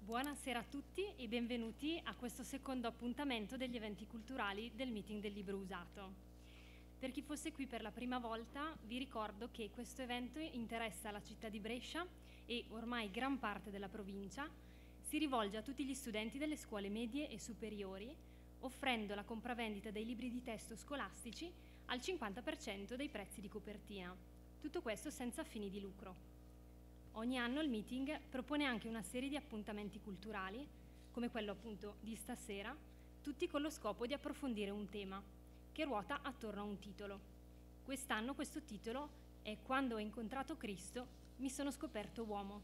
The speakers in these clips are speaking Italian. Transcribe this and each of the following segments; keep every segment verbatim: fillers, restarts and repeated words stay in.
Buonasera a tutti e benvenuti a questo secondo appuntamento degli eventi culturali del meeting del libro usato. Per chi fosse qui per la prima volta, vi ricordo che questo evento interessa la città di Brescia e ormai gran parte della provincia, si rivolge a tutti gli studenti delle scuole medie e superiori, offrendo la compravendita dei libri di testo scolastici al cinquanta per cento dei prezzi di copertina. Tutto questo senza fini di lucro. Ogni anno il meeting propone anche una serie di appuntamenti culturali, come quello appunto di stasera, tutti con lo scopo di approfondire un tema che ruota attorno a un titolo. Quest'anno questo titolo è Quando ho incontrato Cristo, mi sono scoperto uomo.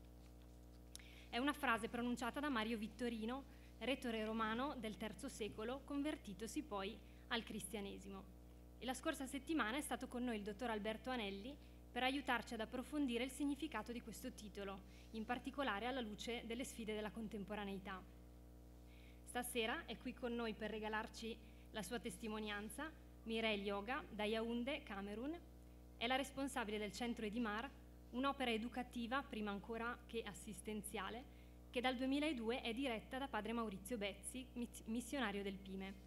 È una frase pronunciata da Mario Vittorino, retore romano del terzo secolo, convertitosi poi al cristianesimo. E la scorsa settimana è stato con noi il dottor Alberto Anelli per aiutarci ad approfondire il significato di questo titolo, in particolare alla luce delle sfide della contemporaneità. Stasera è qui con noi per regalarci la sua testimonianza Mireille Yoga da Yaoundé, Camerun. È la responsabile del Centro Edimar, un'opera educativa, prima ancora che assistenziale, che dal duemiladue è diretta da padre Maurizio Bezzi, missionario del Pime.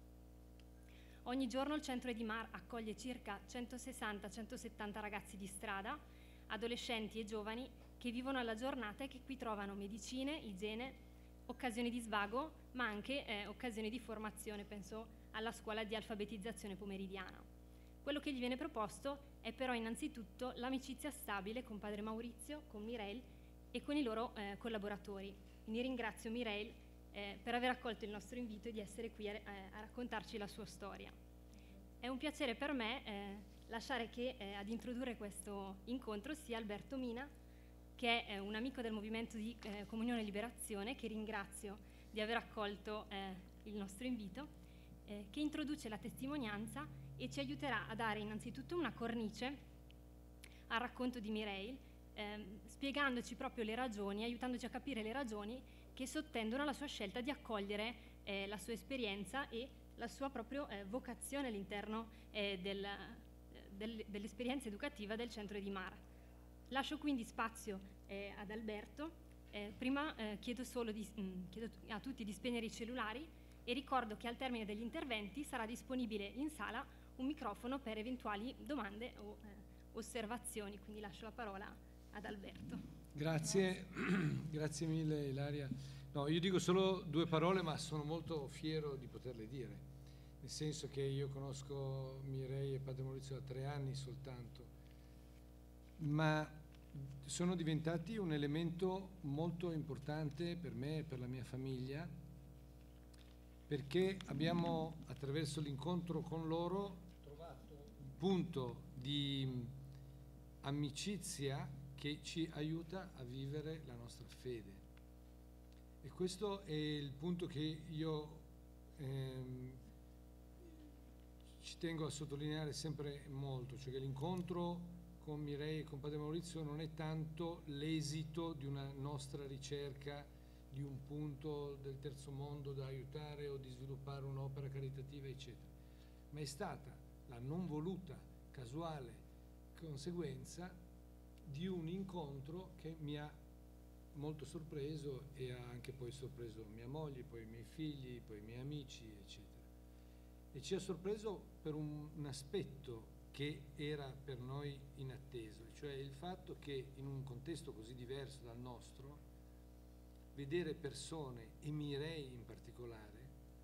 Ogni giorno il Centro Edimar accoglie circa centosessanta centosettanta ragazzi di strada, adolescenti e giovani che vivono alla giornata e che qui trovano medicine, igiene, occasioni di svago, ma anche eh, occasioni di formazione, penso alla scuola di alfabetizzazione pomeridiana. Quello che gli viene proposto è però innanzitutto l'amicizia stabile con padre Maurizio, con Mireille e con i loro eh, collaboratori. Quindi ringrazio Mireille Eh, per aver accolto il nostro invito e di essere qui a, eh, a raccontarci la sua storia. È un piacere per me eh, lasciare che eh, ad introdurre questo incontro sia Alberto Mina, che è eh, un amico del movimento di eh, Comunione e Liberazione, che ringrazio di aver accolto eh, il nostro invito, eh, che introduce la testimonianza e ci aiuterà a dare innanzitutto una cornice al racconto di Mireille, eh, spiegandoci proprio le ragioni, aiutandoci a capire le ragioni che sottendono alla sua scelta di accogliere eh, la sua esperienza e la sua proprio eh, vocazione all'interno eh, del, del, dell'esperienza educativa del Centro Edimar. Lascio quindi spazio eh, ad Alberto. Eh, prima eh, chiedo solo di, mh, chiedo a tutti di spegnere i cellulari e ricordo che al termine degli interventi sarà disponibile in sala un microfono per eventuali domande o eh, osservazioni, quindi lascio la parola ad Alberto. Grazie, grazie mille Ilaria. No, io dico solo due parole, ma sono molto fiero di poterle dire, nel senso che io conosco Mireille e padre Maurizio da tre anni soltanto, ma sono diventati un elemento molto importante per me e per la mia famiglia, perché abbiamo, attraverso l'incontro con loro, trovato un punto di amicizia che ci aiuta a vivere la nostra fede. E questo è il punto che io ehm, ci tengo a sottolineare sempre molto, cioè che l'incontro con Mireille e con padre Maurizio non è tanto l'esito di una nostra ricerca di un punto del terzo mondo da aiutare o di sviluppare un'opera caritativa, eccetera, ma è stata la non voluta, casuale conseguenza di un incontro che mi ha molto sorpreso e ha anche poi sorpreso mia moglie, poi i miei figli, poi i miei amici, eccetera. E ci ha sorpreso per un, un aspetto che era per noi inatteso, cioè il fatto che in un contesto così diverso dal nostro, vedere persone, e Mireille in particolare,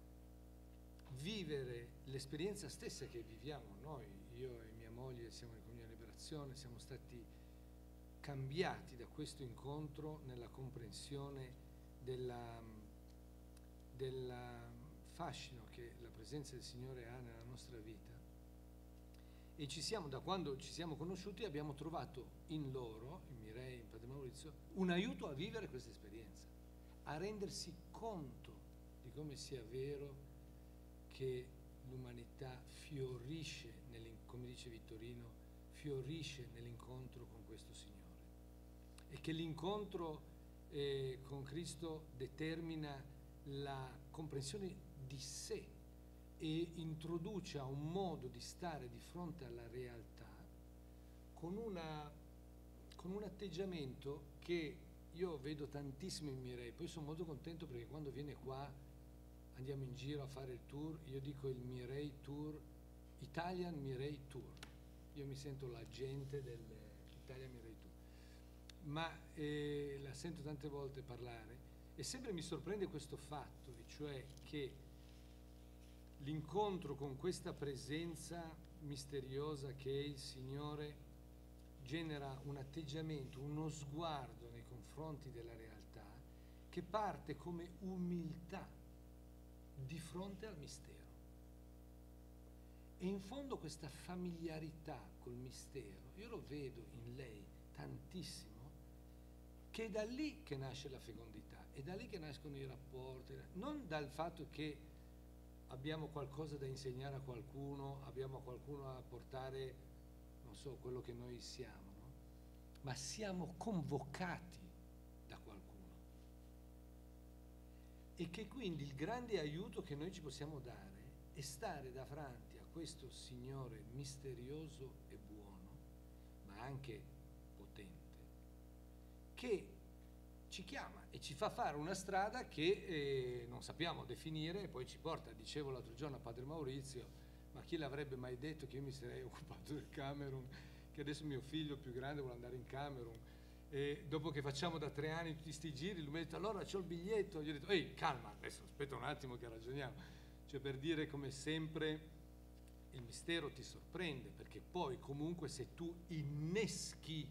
vivere l'esperienza stessa che viviamo noi, io e mia moglie siamo in Comunione e Liberazione, siamo stati cambiati da questo incontro nella comprensione della, del fascino che la presenza del Signore ha nella nostra vita, e ci siamo, da quando ci siamo conosciuti, abbiamo trovato in loro, in Mireille, in padre Maurizio, un aiuto a vivere questa esperienza, a rendersi conto di come sia vero che l'umanità fiorisce, come dice Vittorino, fiorisce nell'incontro con questo Signore, e che l'incontro eh, con Cristo determina la comprensione di sé e introduce a un modo di stare di fronte alla realtà con, una, con un atteggiamento che io vedo tantissimi Mirei, poi sono molto contento perché quando viene qua andiamo in giro a fare il tour, io dico il Mirei Tour, Italian Mirei Tour, io mi sento l'agente dell'Italian Mirei Tour, ma eh, la sento tante volte parlare e sempre mi sorprende questo fatto, e cioè che l'incontro con questa presenza misteriosa che è il Signore genera un atteggiamento, uno sguardo nei confronti della realtà che parte come umiltà di fronte al mistero. E in fondo questa familiarità col mistero, io lo vedo in lei tantissimo, che è da lì che nasce la fecondità, è da lì che nascono i rapporti, non dal fatto che abbiamo qualcosa da insegnare a qualcuno, abbiamo qualcuno a portare, non so, quello che noi siamo, no? Ma siamo convocati da qualcuno. E che quindi il grande aiuto che noi ci possiamo dare è stare davanti a questo Signore misterioso e buono, ma anche potente, che ci chiama e ci fa fare una strada che eh, non sappiamo definire e poi ci porta, dicevo l'altro giorno a Padre Maurizio, ma chi l'avrebbe mai detto che io mi sarei occupato del Camerun, che adesso mio figlio più grande vuole andare in Camerun, e dopo che facciamo da tre anni tutti sti giri, lui mi ha detto allora c'ho il biglietto, gli ho detto ehi calma, adesso aspetta un attimo che ragioniamo, cioè per dire come sempre il mistero ti sorprende, perché poi comunque se tu inneschi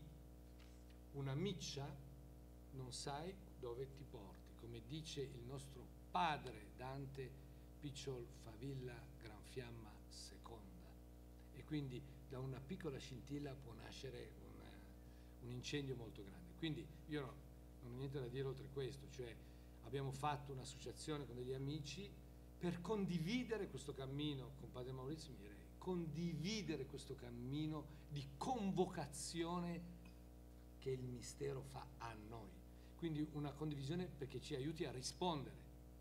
una miccia non sai dove ti porti, come dice il nostro padre Dante, picciol favilla gran fiamma seconda, e quindi da una piccola scintilla può nascere un, un incendio molto grande. Quindi io no, non ho niente da dire oltre questo, cioè abbiamo fatto un'associazione con degli amici per condividere questo cammino con Padre Maurizio Mirei, condividere questo cammino di convocazione che il mistero fa a noi. Quindi una condivisione perché ci aiuti a rispondere.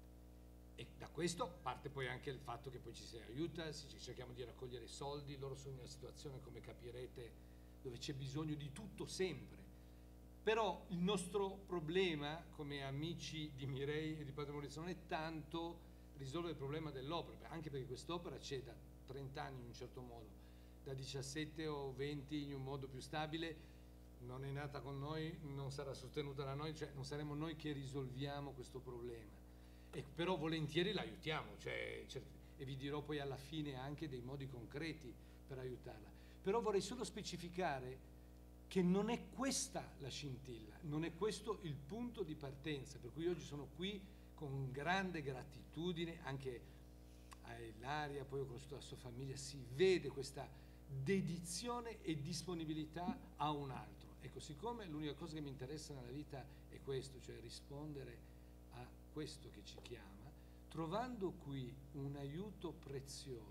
E da questo parte poi anche il fatto che poi ci si aiuta, ci cerchiamo di raccogliere soldi, loro sono in una situazione, come capirete, dove c'è bisogno di tutto sempre. Però il nostro problema, come amici di Mirei e di Padre Maurizio, non è tanto risolvere il problema dell'opera, anche perché quest'opera c'è da trenta anni in un certo modo, da diciassette o venti in un modo più stabile, non è nata con noi, non sarà sostenuta da noi, cioè non saremo noi che risolviamo questo problema, e però volentieri l'aiutiamo, cioè, cioè, e vi dirò poi alla fine anche dei modi concreti per aiutarla. Però vorrei solo specificare che non è questa la scintilla, non è questo il punto di partenza, per cui oggi sono qui con grande gratitudine anche a Ilaria, poi ho conosciuto la sua famiglia, si vede questa dedizione e disponibilità a un altro. Ecco, siccome l'unica cosa che mi interessa nella vita è questo, cioè rispondere a questo che ci chiama, trovando qui un aiuto prezioso,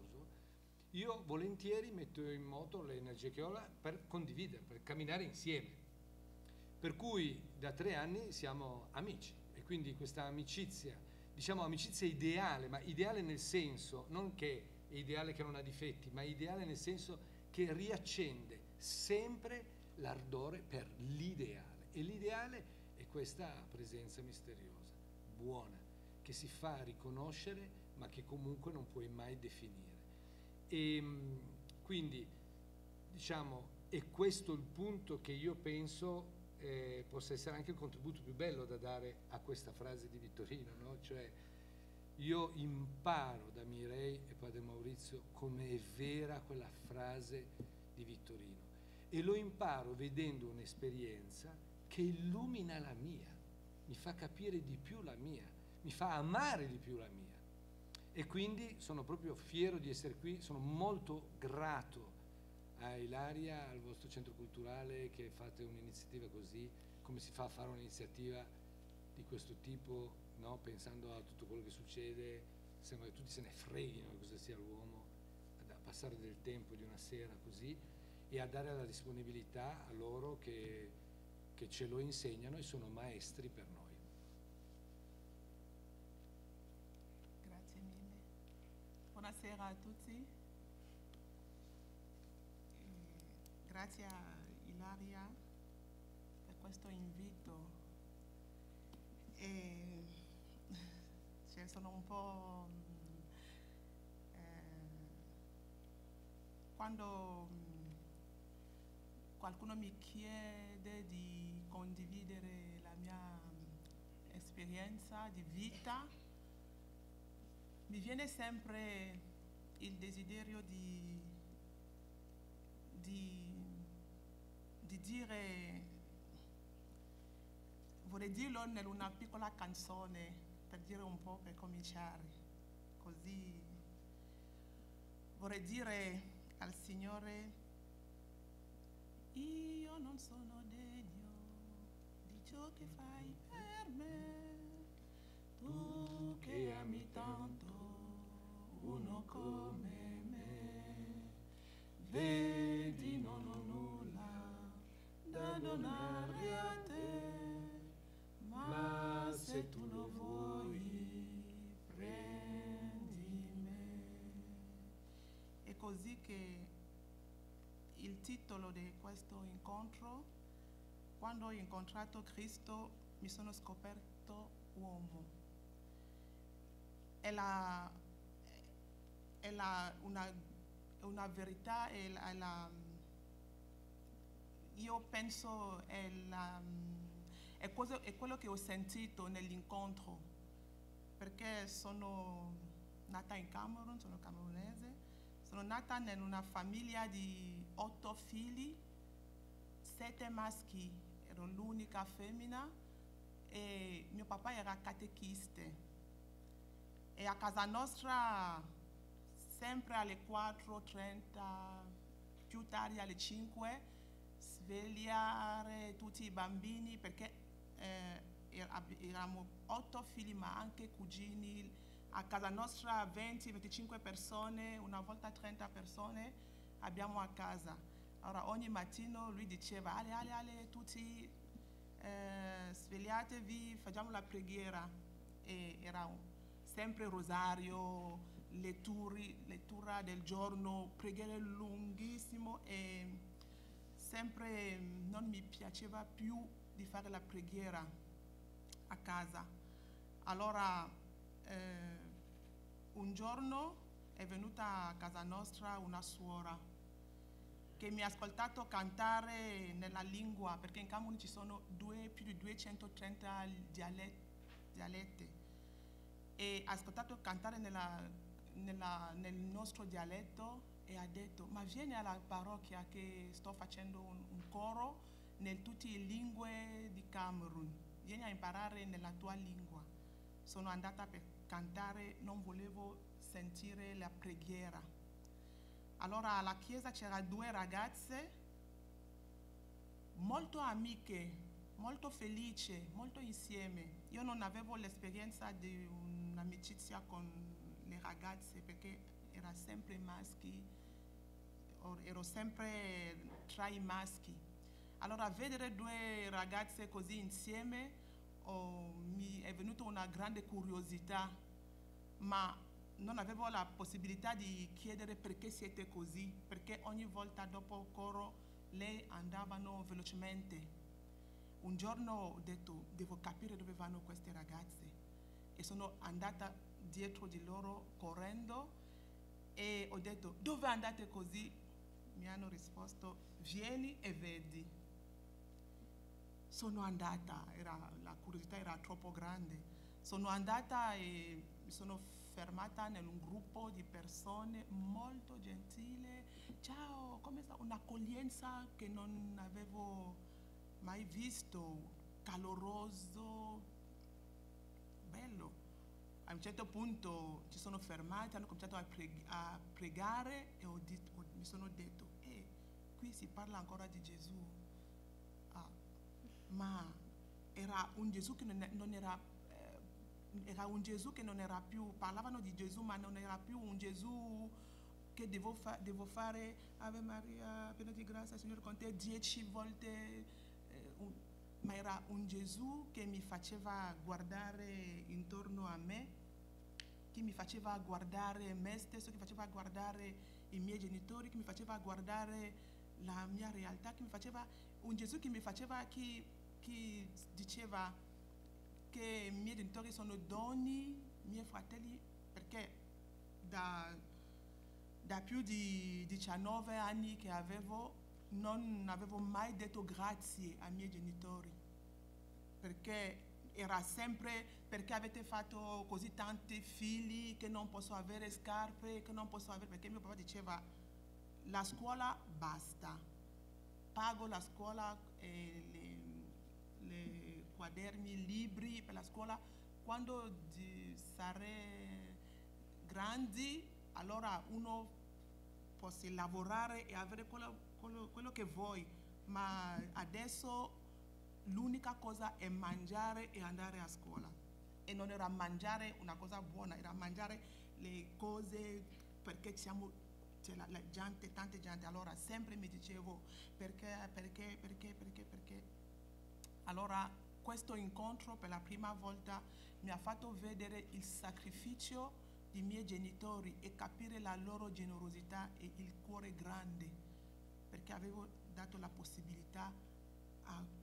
io volentieri metto in moto le energie che ho là per condividere, per camminare insieme. Per cui da tre anni siamo amici e quindi questa amicizia, diciamo amicizia ideale, ma ideale nel senso, non che è ideale che non ha difetti, ma ideale nel senso che riaccende sempre l'ardore per l'ideale, e l'ideale è questa presenza misteriosa, buona, che si fa riconoscere ma che comunque non puoi mai definire. E quindi diciamo è questo il punto che io penso eh, possa essere anche il contributo più bello da dare a questa frase di Vittorino, no? Cioè io imparo da Mirei e Padre Maurizio come è vera quella frase di Vittorino, e lo imparo vedendo un'esperienza che illumina la mia, mi fa capire di più la mia, mi fa amare di più la mia, e quindi sono proprio fiero di essere qui, sono molto grato a Ilaria, al vostro centro culturale, che fate un'iniziativa così, come si fa a fare un'iniziativa di questo tipo, no? Pensando a tutto quello che succede, sembra che tutti se ne freghino di cosa sia l'uomo, a passare del tempo di una sera così, e a dare la disponibilità a loro che, che ce lo insegnano e sono maestri per noi. Grazie mille. Buonasera a tutti. E grazie a Ilaria per questo invito e cioè, sono un po'... eh, quando mh, qualcuno mi chiede di condividere la mia mh, esperienza di vita, mi viene sempre il desiderio di, di, di dire, vorrei dirlo in una piccola canzone per dire un po', per cominciare. Così vorrei dire al Signore: io non sono degno di ciò che fai per me, tu che ami tanto uno come me, vedi non ho nulla da donare a te, ma se tu lo vuoi prendi me. È così che il titolo di questo incontro: quando ho incontrato Cristo mi sono scoperto uomo. È, la, è la, una, una verità, è la, è la, io penso è, la, è, cosa, è quello che ho sentito nell'incontro, perché sono nata in Camerun, sono camerunese, sono nata in una famiglia di otto figli, sette maschi, ero l'unica femmina e mio papà era catechista. E a casa nostra, sempre alle quattro e trenta, più tardi alle cinque, svegliare tutti i bambini, perché eh, eravamo otto figli ma anche cugini. A casa nostra venti venticinque persone, una volta trenta persone abbiamo a casa. Allora ogni mattino lui diceva: ale, ale, ale, tutti eh, svegliatevi, facciamo la preghiera. E era un sempre rosario, letturi, lettura del giorno, preghiere lunghissimo, e sempre non mi piaceva più di fare la preghiera a casa. Allora eh, un giorno è venuta a casa nostra una suora che mi ha ascoltato cantare nella lingua, perché in Camerun ci sono due, più di duecentotrenta dialetti, e ha ascoltato cantare nella, nella, nel nostro dialetto e ha detto: ma vieni alla parrocchia che sto facendo un, un coro in tutte le lingue di Camerun, vieni a imparare nella tua lingua. Sono andata per cantare, non volevo sentire la preghiera. Allora alla chiesa c'erano due ragazze molto amiche, molto felici, molto insieme. Io non avevo l'esperienza di un'amicizia con le ragazze perché era sempre maschi, ero sempre tra i maschi. Allora vedere due ragazze così insieme oh, mi è venuta una grande curiosità, ma non avevo la possibilità di chiedere perché siete così, perché ogni volta dopo il coro le andavano velocemente. Un giorno ho detto: devo capire dove vanno queste ragazze, e sono andata dietro di loro correndo e ho detto: dove andate così? Mi hanno risposto: vieni e vedi. Sono andata, era, la curiosità era troppo grande. Sono andata e mi sono fermata in un gruppo di persone molto gentili. Ciao, come sta? Un'accoglienza che non avevo mai visto, caloroso, bello. A un certo punto ci sono fermati, hanno cominciato a, preg- a pregare e ho dit- ho, mi sono detto: eh, qui si parla ancora di Gesù. Ah, ma era un Gesù che non, è, non era, eh, era un Gesù che non era più, parlavano di Gesù ma non era più un Gesù che devo, fa- devo fare Ave Maria, piena di grazia, Signore con te, dieci volte. Un, ma era un Gesù che mi faceva guardare intorno a me, che mi faceva guardare me stesso, che faceva guardare i miei genitori, che mi faceva guardare la mia realtà, che mi faceva un Gesù che mi faceva, che, che diceva che i miei genitori sono doni, i miei fratelli, perché da, da più di diciannove anni che avevo, non avevo mai detto grazie ai miei genitori, perché era sempre perché avete fatto così tanti figli che non posso avere scarpe, che non posso avere, perché mio papà diceva la scuola basta, pago la scuola, eh, le, le quaderni, libri per la scuola, quando di, sarei grandi allora uno può lavorare e avere quello, quello, quello che vuoi, ma adesso l'unica cosa è mangiare e andare a scuola. E non era mangiare una cosa buona, era mangiare le cose perché siamo, c'è la, la gente, tante gente. Allora sempre mi dicevo perché, perché, perché, perché, perché. Allora questo incontro per la prima volta mi ha fatto vedere il sacrificio dei miei genitori e capire la loro generosità e il cuore grande, perché avevo dato la possibilità a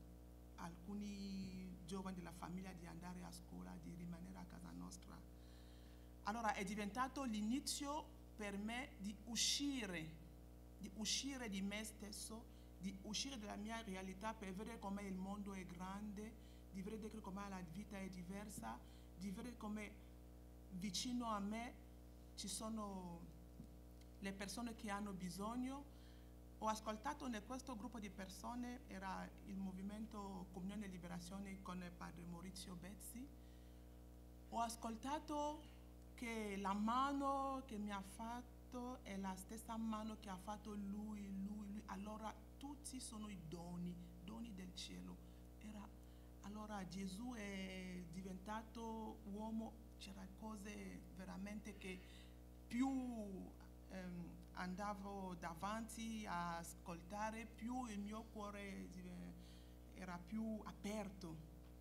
alcuni giovani della famiglia di andare a scuola, di rimanere a casa nostra. Allora è diventato l'inizio per me di uscire, di uscire di me stesso, di uscire dalla mia realtà per vedere come il mondo è grande, di vedere come la vita è diversa, di vedere come vicino a me ci sono le persone che hanno bisogno. Ho ascoltato in questo gruppo di persone, era il movimento Comunione e Liberazione con il padre Maurizio Bezzi. Ho ascoltato che la mano che mi ha fatto è la stessa mano che ha fatto lui, lui, lui. Allora tutti sono i doni, doni del cielo. Era, allora Gesù è diventato uomo, c'erano cose veramente che più ehm, andavo davanti a ascoltare, più il mio cuore era più aperto.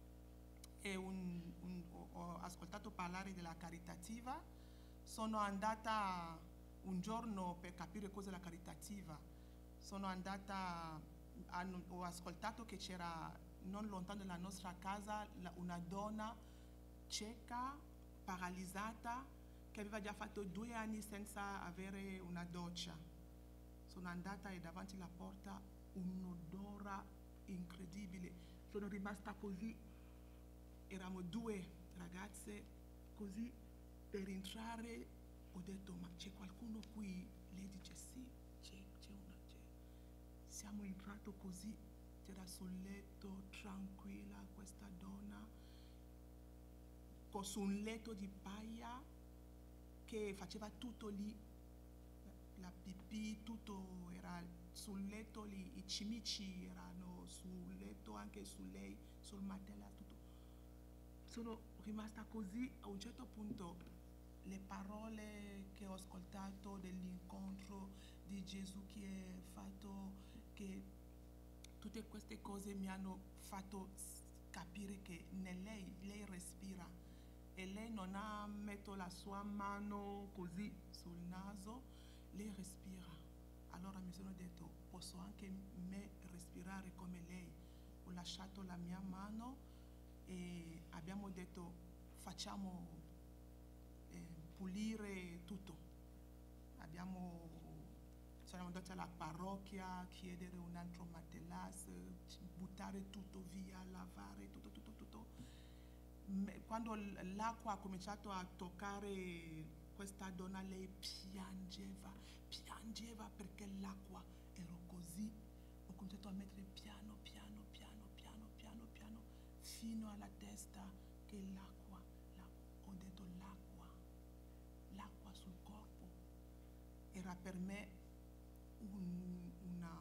E un, un, ho ascoltato parlare della caritativa, sono andata un giorno per capire cos'è la caritativa, sono andata, hanno, ho ascoltato che c'era non lontano dalla nostra casa una donna cieca, paralizzata, che aveva già fatto due anni senza avere una doccia. Sono andata e davanti alla porta un odore incredibile. Sono rimasta così, eravamo due ragazze, così per entrare ho detto ma c'è qualcuno qui? Lei dice sì, c'è, c'è una, c'è. Siamo entrati così, c'era sul letto, tranquilla questa donna, con su un letto di paglia, che faceva tutto lì, la pipì, tutto era sul letto lì, i cimici erano sul letto, anche su lei, sul matella, tutto. Sono rimasta così, a un certo punto le parole che ho ascoltato dell'incontro di Gesù che è fatto, che tutte queste cose mi hanno fatto capire che in lei, lei respira. E lei non ha messo la sua mano così sul naso, lei respira. Allora mi sono detto, posso anche me respirare come lei. Ho lasciato la mia mano e abbiamo detto, facciamo eh, pulire tutto. Abbiamo, siamo andati alla parrocchia, chiedere un altro matelas, buttare tutto via, lavare tutto, tutto, tutto. Quando l'acqua ha cominciato a toccare questa donna, lei piangeva, piangeva perché l'acqua era così. Ho cominciato a mettere piano, piano, piano, piano, piano, piano, fino alla testa che l'acqua, l'acqua. Ho detto l'acqua, l'acqua sul corpo. Era per me un, una,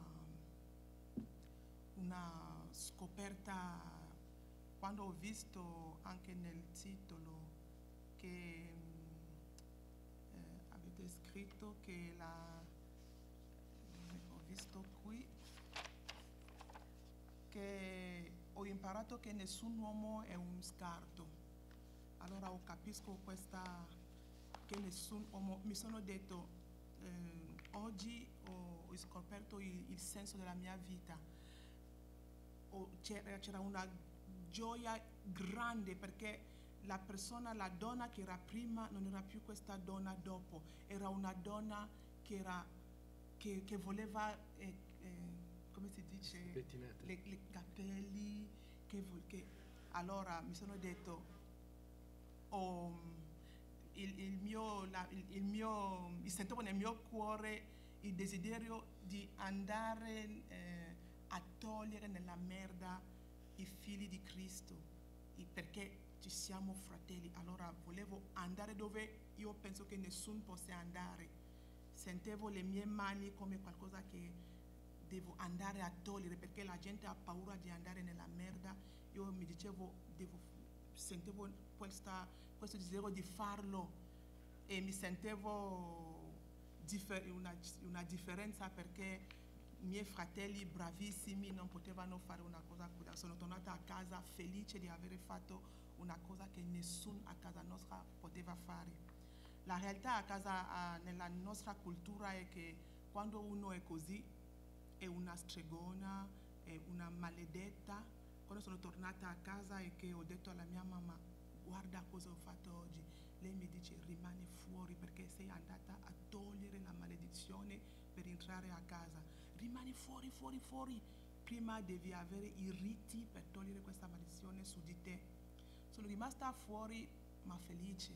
una scoperta. Quando ho visto anche nel titolo che eh, avete scritto che la, ho visto qui che ho imparato che nessun uomo è un scarto. Allora ho capisco questa, che nessun uomo, mi sono detto eh, oggi ho, ho scoperto il, il senso della mia vita. C'era, c'era una gioia grande, perché la persona, la donna che era prima non era più questa donna dopo, era una donna che, era, che, che voleva, eh, eh, come si dice, Pettinate. le, le capelli, che, che allora mi sono detto, oh, il, il mio, la, il, il mio, mi sentivo nel mio cuore il desiderio di andare eh, a togliere nella merda i figli di Cristo, perché ci siamo fratelli. Allora volevo andare dove io penso che nessuno possa andare. Sentivo le mie mani come qualcosa che devo andare a togliere, perché la gente ha paura di andare nella merda. Io mi dicevo, devo, sentivo questa, questo desiderio di farlo, e mi sentivo differ- una, una differenza, perché i miei fratelli bravissimi non potevano fare una cosa così. Sono tornata a casa felice di aver fatto una cosa che nessuno a casa nostra poteva fare. La realtà a casa, a, nella nostra cultura, è che quando uno è così è una stregona, è una maledetta. Quando sono tornata a casa e che ho detto alla mia mamma, guarda cosa ho fatto oggi, lei mi dice, rimani fuori perché sei andata a togliere la maledizione per entrare a casa. Rimani fuori, fuori, fuori. Prima devi avere i riti per togliere questa maledizione su di te. Sono rimasta fuori, ma felice.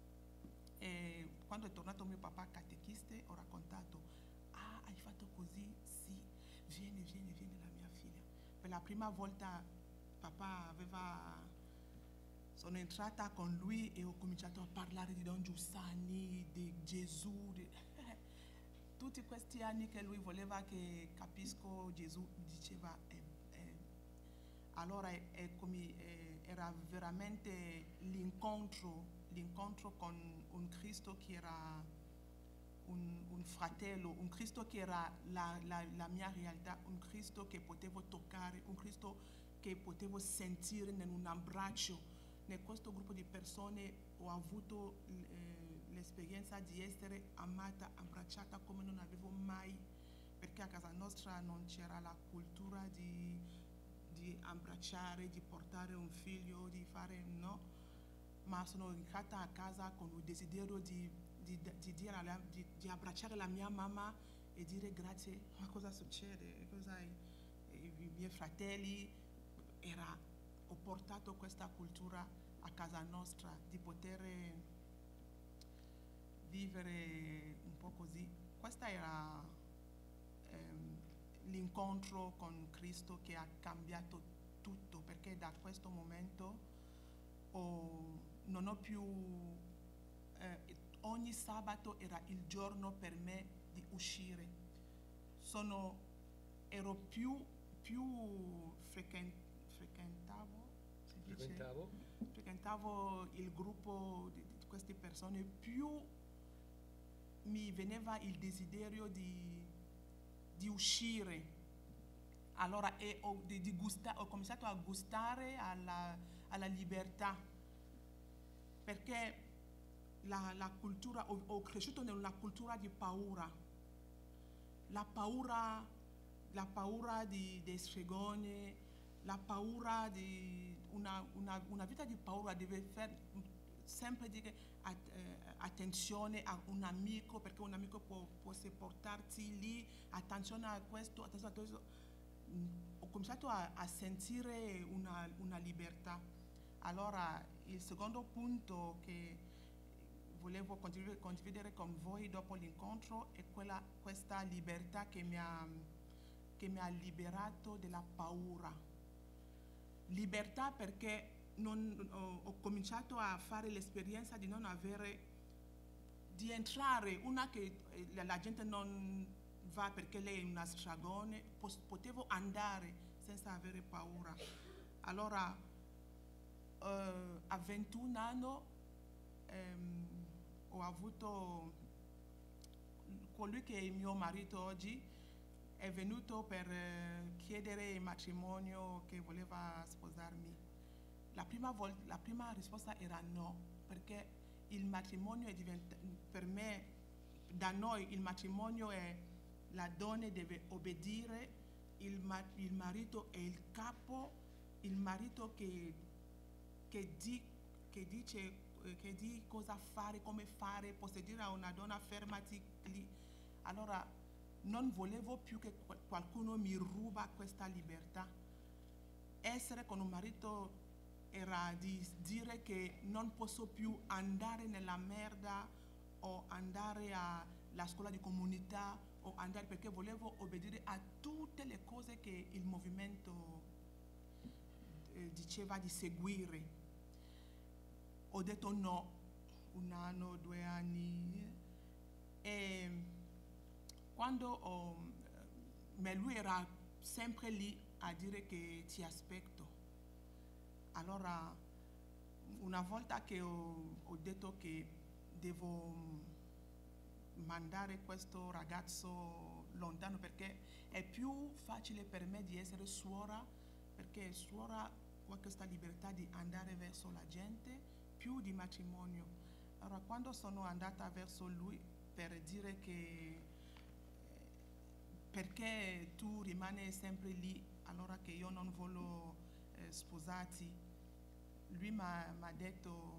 E quando è tornato mio papà catechiste, ho raccontato, ah, hai fatto così? Sì, vieni, vieni, vieni la mia figlia. Per la prima volta papà aveva... Sono entrata con lui e ho cominciato a parlare di Don Giussani, di Gesù, di... tutti questi anni che lui voleva che capisco Gesù, diceva, eh, eh. allora è, è come, eh, era veramente l'incontro, l'incontro con un Cristo che era un, un fratello, un Cristo che era la, la, la mia realtà, un Cristo che potevo toccare, un Cristo che potevo sentire in un abbraccio. In questo gruppo di persone ho avuto eh, l'esperienza di essere amata, abbracciata come non avevo mai, perché a casa nostra non c'era la cultura di, di abbracciare, di portare un figlio, di fare, no, ma sono entrata a casa con il desiderio di, di, di, dire alla, di, di abbracciare la mia mamma e dire grazie, ma cosa succede? Cosa è? I, i miei fratelli, era... ho portato questa cultura a casa nostra, di poter vivere un po' così. Questo era ehm, l'incontro con Cristo che ha cambiato tutto, perché da questo momento ho, non ho più, eh, ogni sabato era il giorno per me di uscire. Sono, ero più, più frequente, frequentavo, si dice, frequentavo. frequentavo il gruppo di, di queste persone, più mi veniva il desiderio di, di uscire. Allora e ho, di, di gusta, ho cominciato a gustare alla, alla libertà, perché la, la cultura, ho, ho cresciuto in una cultura di paura, la paura, la paura di, dei stregoni, la paura di una, una, una vita di paura, deve fare sempre dire at, eh, attenzione a un amico, perché un amico può, può portarti lì, attenzione a questo, attenzione a questo. Ho cominciato a, a sentire una, una libertà. Allora il secondo punto che volevo condividere, condividere con voi dopo l'incontro è quella, questa libertà che mi ha, che mi ha liberato dalla paura. Libertà perché non, ho, ho cominciato a fare l'esperienza di non avere, di entrare, una che eh, la gente non va perché lei è una stragone, potevo andare senza avere paura. Allora eh, a ventuno anni ehm, ho avuto colui che è il mio marito oggi, è venuto per eh, chiedere il matrimonio, che voleva sposarmi. La prima, volta, la prima risposta era no, perché il matrimonio è diventato, per me, da noi il matrimonio è la donna deve obbedire, il, ma, il marito è il capo il marito che, che, di, che dice che di cosa fare, come fare, posso dire a una donna fermati lì. Allora non volevo più che qualcuno mi ruba questa libertà. Essere con un marito era di dire che non posso più andare nella merda o andare alla scuola di comunità o andare, perché volevo obbedire a tutte le cose che il movimento eh, diceva di seguire. Ho detto no, un anno, due anni, e quando ho, ma lui era sempre lì a dire che ti aspetto. Allora, una volta che ho, ho detto che devo mandare questo ragazzo lontano, perché è più facile per me di essere suora, perché suora ho questa libertà di andare verso la gente, più di matrimonio. Allora quando sono andata verso lui per dire che perché tu rimani sempre lì, allora che io non voglio eh, sposarti, lui mi ha detto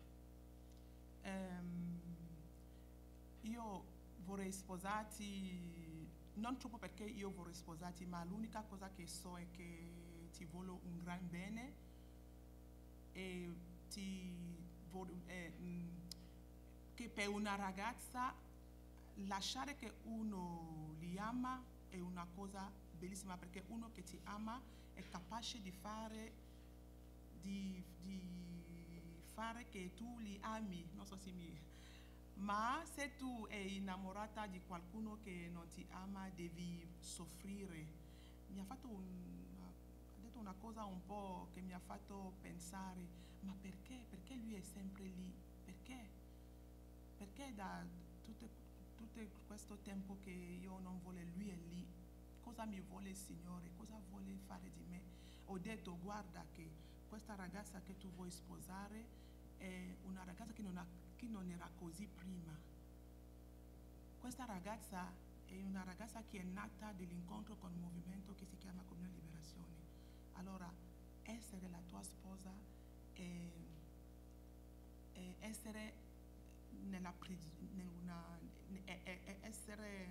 ehm, io vorrei sposarti, non troppo perché io vorrei sposarti, ma l'unica cosa che so è che ti voglio un gran bene e ti voglio, eh, che per una ragazza lasciare che uno li ama è una cosa bellissima, perché uno che ti ama è capace di fare di, di fare che tu li ami, non so se mi... ma se tu sei innamorata di qualcuno che non ti ama devi soffrire. Mi ha fatto una, ha detto una cosa un po' che mi ha fatto pensare, ma perché? Perché lui è sempre lì? Perché? Perché da tutte, tutto questo tempo che io non voglio, lui è lì? Cosa mi vuole il Signore? Cosa vuole fare di me? Ho detto, guarda che questa ragazza che tu vuoi sposare è una ragazza che non, ha, che non era così prima. Questa ragazza è una ragazza che è nata dall'incontro con il movimento che si chiama Comunione e Liberazione. Allora, essere la tua sposa è, è essere nella nella, è, è, è essere,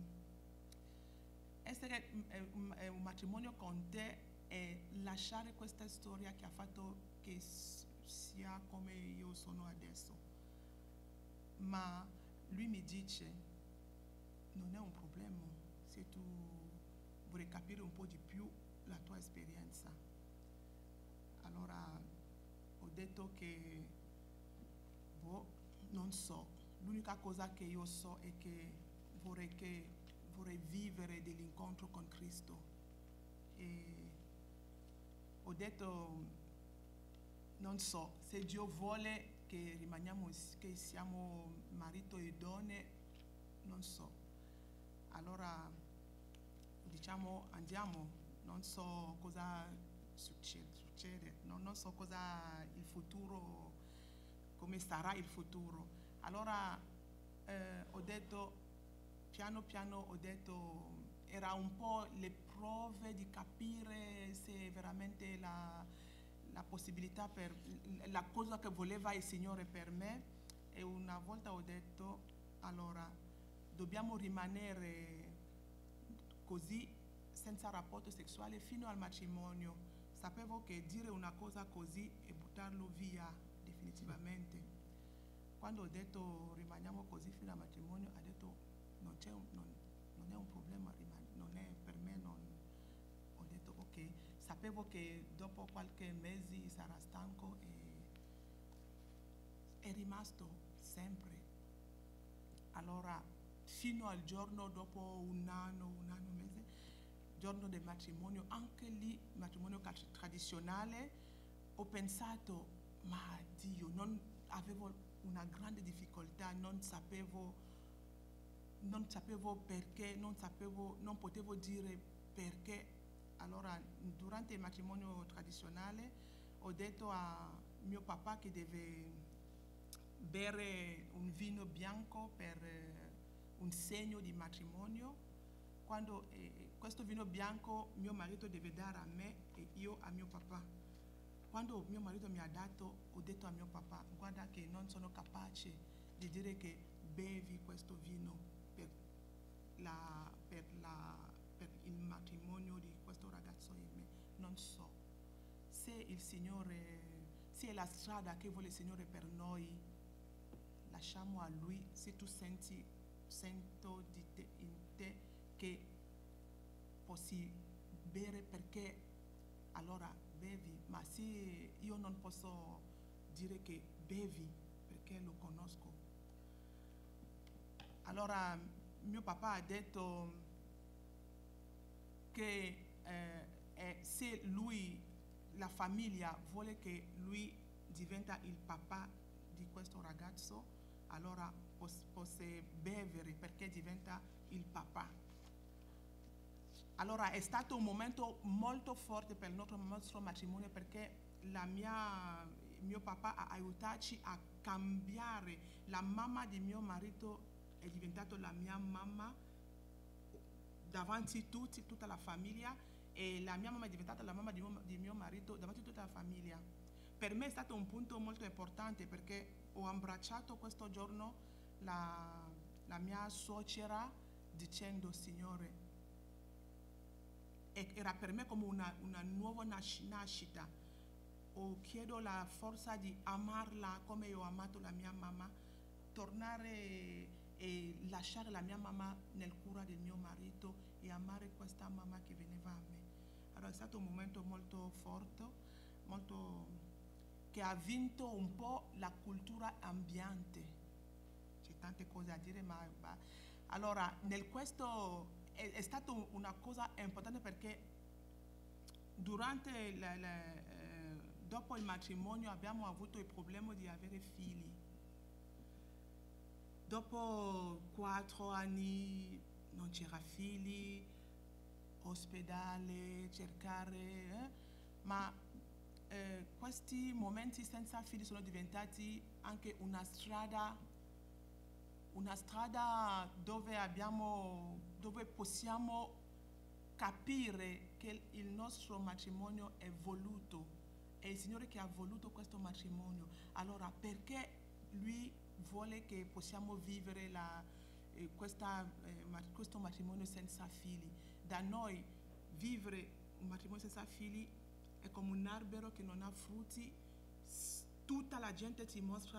essere un, è un matrimonio con te e lasciare questa storia che ha fatto che sia come io sono adesso. Ma lui mi dice, non è un problema se tu vuoi capire un po' di più la tua esperienza. Allora ho detto che, boh, non so, l'unica cosa che io so è che vorrei, che vorrei vivere dell'incontro con Cristo. E ho detto, non so, se Dio vuole che rimaniamo, che siamo marito e donne, non so. Allora, diciamo, andiamo, non so cosa succede, succede. Non, non so cosa il futuro, come sarà il futuro. Allora eh, ho detto, piano piano ho detto, era un po' le prove di capire se veramente la, la possibilità per, la cosa che voleva il Signore per me. E una volta ho detto, allora, dobbiamo rimanere così, senza rapporto sessuale, fino al matrimonio. Sapevo che dire una cosa così e buttarlo via definitivamente. Quando ho detto rimaniamo così fino al matrimonio, ha detto non, c'è un, non, non è un problema, non è per me, non. Ho detto ok, sapevo che dopo qualche mese sarà stanco e è rimasto sempre. Allora, fino al giorno dopo un anno, un anno e mese, giorno del matrimonio, anche lì, matrimonio tradizionale, ho pensato, ma Dio, non avevo una grande difficoltà, non sapevo, non sapevo perché, non sapevo, non potevo dire perché. Allora, durante il matrimonio tradizionale, ho detto a mio papà che deve bere un vino bianco per un segno di matrimonio. quando eh, questo vino bianco mio marito deve dare a me e io a mio papà. Quando mio marito mi ha dato, ho detto a mio papà, guarda che non sono capace di dire che bevi questo vino per, la, per, la, per il matrimonio di questo ragazzo e me. Non so. Se il Signore, se è la strada che vuole il Signore per noi, lasciamo a Lui. Se tu senti, sento di te, in te che possa bere, perché allora bevi, ma se io non posso dire che bevi perché lo conosco. Allora mio papà ha detto che eh, eh, se lui, la famiglia vuole che lui diventa il papà di questo ragazzo, allora pos- possa bere perché diventa il papà. Allora è stato un momento molto forte per il nostro, nostro matrimonio, perché la mia, mio papà ha aiutato a cambiare. La mamma di mio marito è diventata la mia mamma davanti a tutti, tutta la famiglia, e la mia mamma è diventata la mamma di mio, di mio marito davanti a tutta la famiglia. Per me è stato un punto molto importante, perché ho abbracciato questo giorno la, la mia suocera dicendo: Signore, era per me come una, una nuova nasc- nascita. O chiedo la forza di amarla come io ho amato la mia mamma, tornare e lasciare la mia mamma nel cura del mio marito e amare questa mamma che veniva a me. Allora è stato un momento molto forte, molto, che ha vinto un po' la cultura ambiente. C'è tante cose a dire, ma, ma allora nel questo è, è stata una cosa importante, perché durante le, le, eh, dopo il matrimonio abbiamo avuto il problema di avere figli. Dopo quattro anni non c'era figli, ospedale, cercare, eh? ma eh, questi momenti senza figli sono diventati anche una strada, una strada dove abbiamo, dove possiamo capire che il nostro matrimonio è voluto, è il Signore che ha voluto questo matrimonio. Allora perché Lui vuole che possiamo vivere la, eh, questa, eh, ma, questo matrimonio senza figli? Da noi vivere un matrimonio senza figli è come un albero che non ha frutti. Tutta la gente ti mostra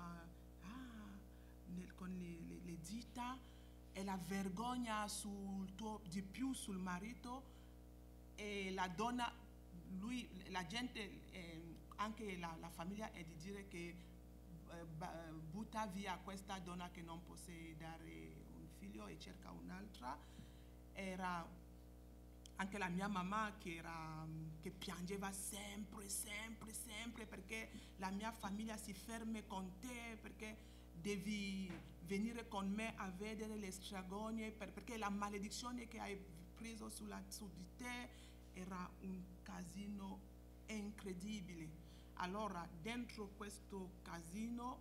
ah, nel, con le, le, le dita, e la vergogna sul tuo, di più sul marito, e la donna, lui, la gente, eh, anche la, la famiglia, è di dire che eh, butta via questa donna che non può dare un figlio e cerca un'altra. Era anche la mia mamma che, era, che piangeva sempre, sempre, sempre, perché la mia famiglia si ferma con te, perché devi venire con me a vedere le stragonie, per, perché la maledizione che hai preso sulla, su di te era un casino incredibile. Allora dentro questo casino,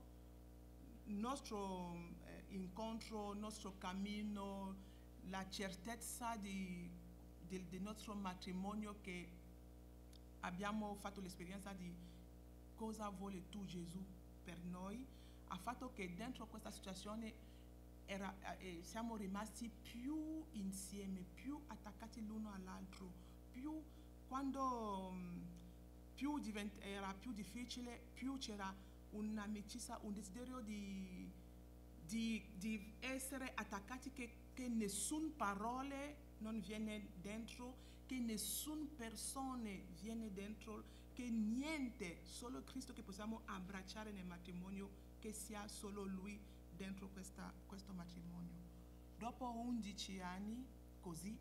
nostro eh, incontro, nostro cammino, la certezza di, del, del nostro matrimonio, che abbiamo fatto l'esperienza di cosa vuole tu Gesù per noi, ha fatto che dentro questa situazione era, eh, siamo rimasti più insieme, più attaccati l'uno all'altro, più quando um, più divent- era più difficile, più c'era un'amicizia, un desiderio di, di, di essere attaccati, che, che nessuna parole non viene dentro, che nessuna persona viene dentro, che niente, solo Cristo che possiamo abbracciare nel matrimonio, che sia solo Lui dentro questa, questo matrimonio. Dopo undici anni così,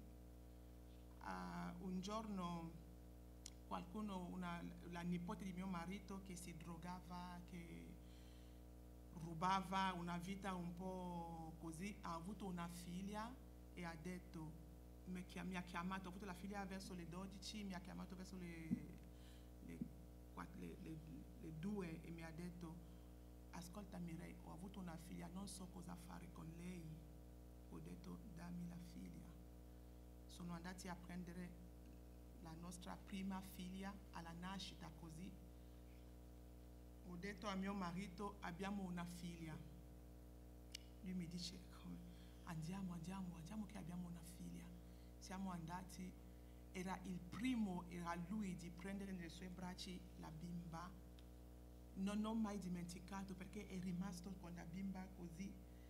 uh, un giorno qualcuno, una, la nipote di mio marito che si drogava, che rubava, una vita un po' così, ha avuto una figlia e ha detto, mi, mi ha chiamato, ha avuto la figlia verso le dodici, mi ha chiamato verso le, le, le, le, le due e mi ha detto: ascolta Mireille, ho avuto una figlia, non so cosa fare con lei. Ho detto: dammi la figlia. sono andati a prendere la nostra prima figlia alla nascita così. Ho detto a mio marito, abbiamo una figlia. Lui mi dice, come? Andiamo, andiamo, andiamo che abbiamo una figlia. Siamo andati, era il primo, era lui di prendere nelle sue braccia la bimba. Non ho mai dimenticato perché è rimasto con la bimba così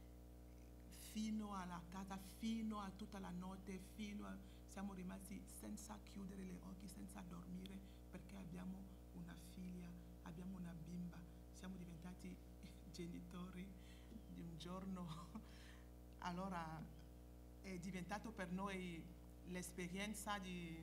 fino alla casa, fino a tutta la notte, fino a, siamo rimasti senza chiudere gli occhi, senza dormire perché abbiamo una figlia, abbiamo una bimba, siamo diventati genitori di un giorno. Allora è diventato per noi l'esperienza di,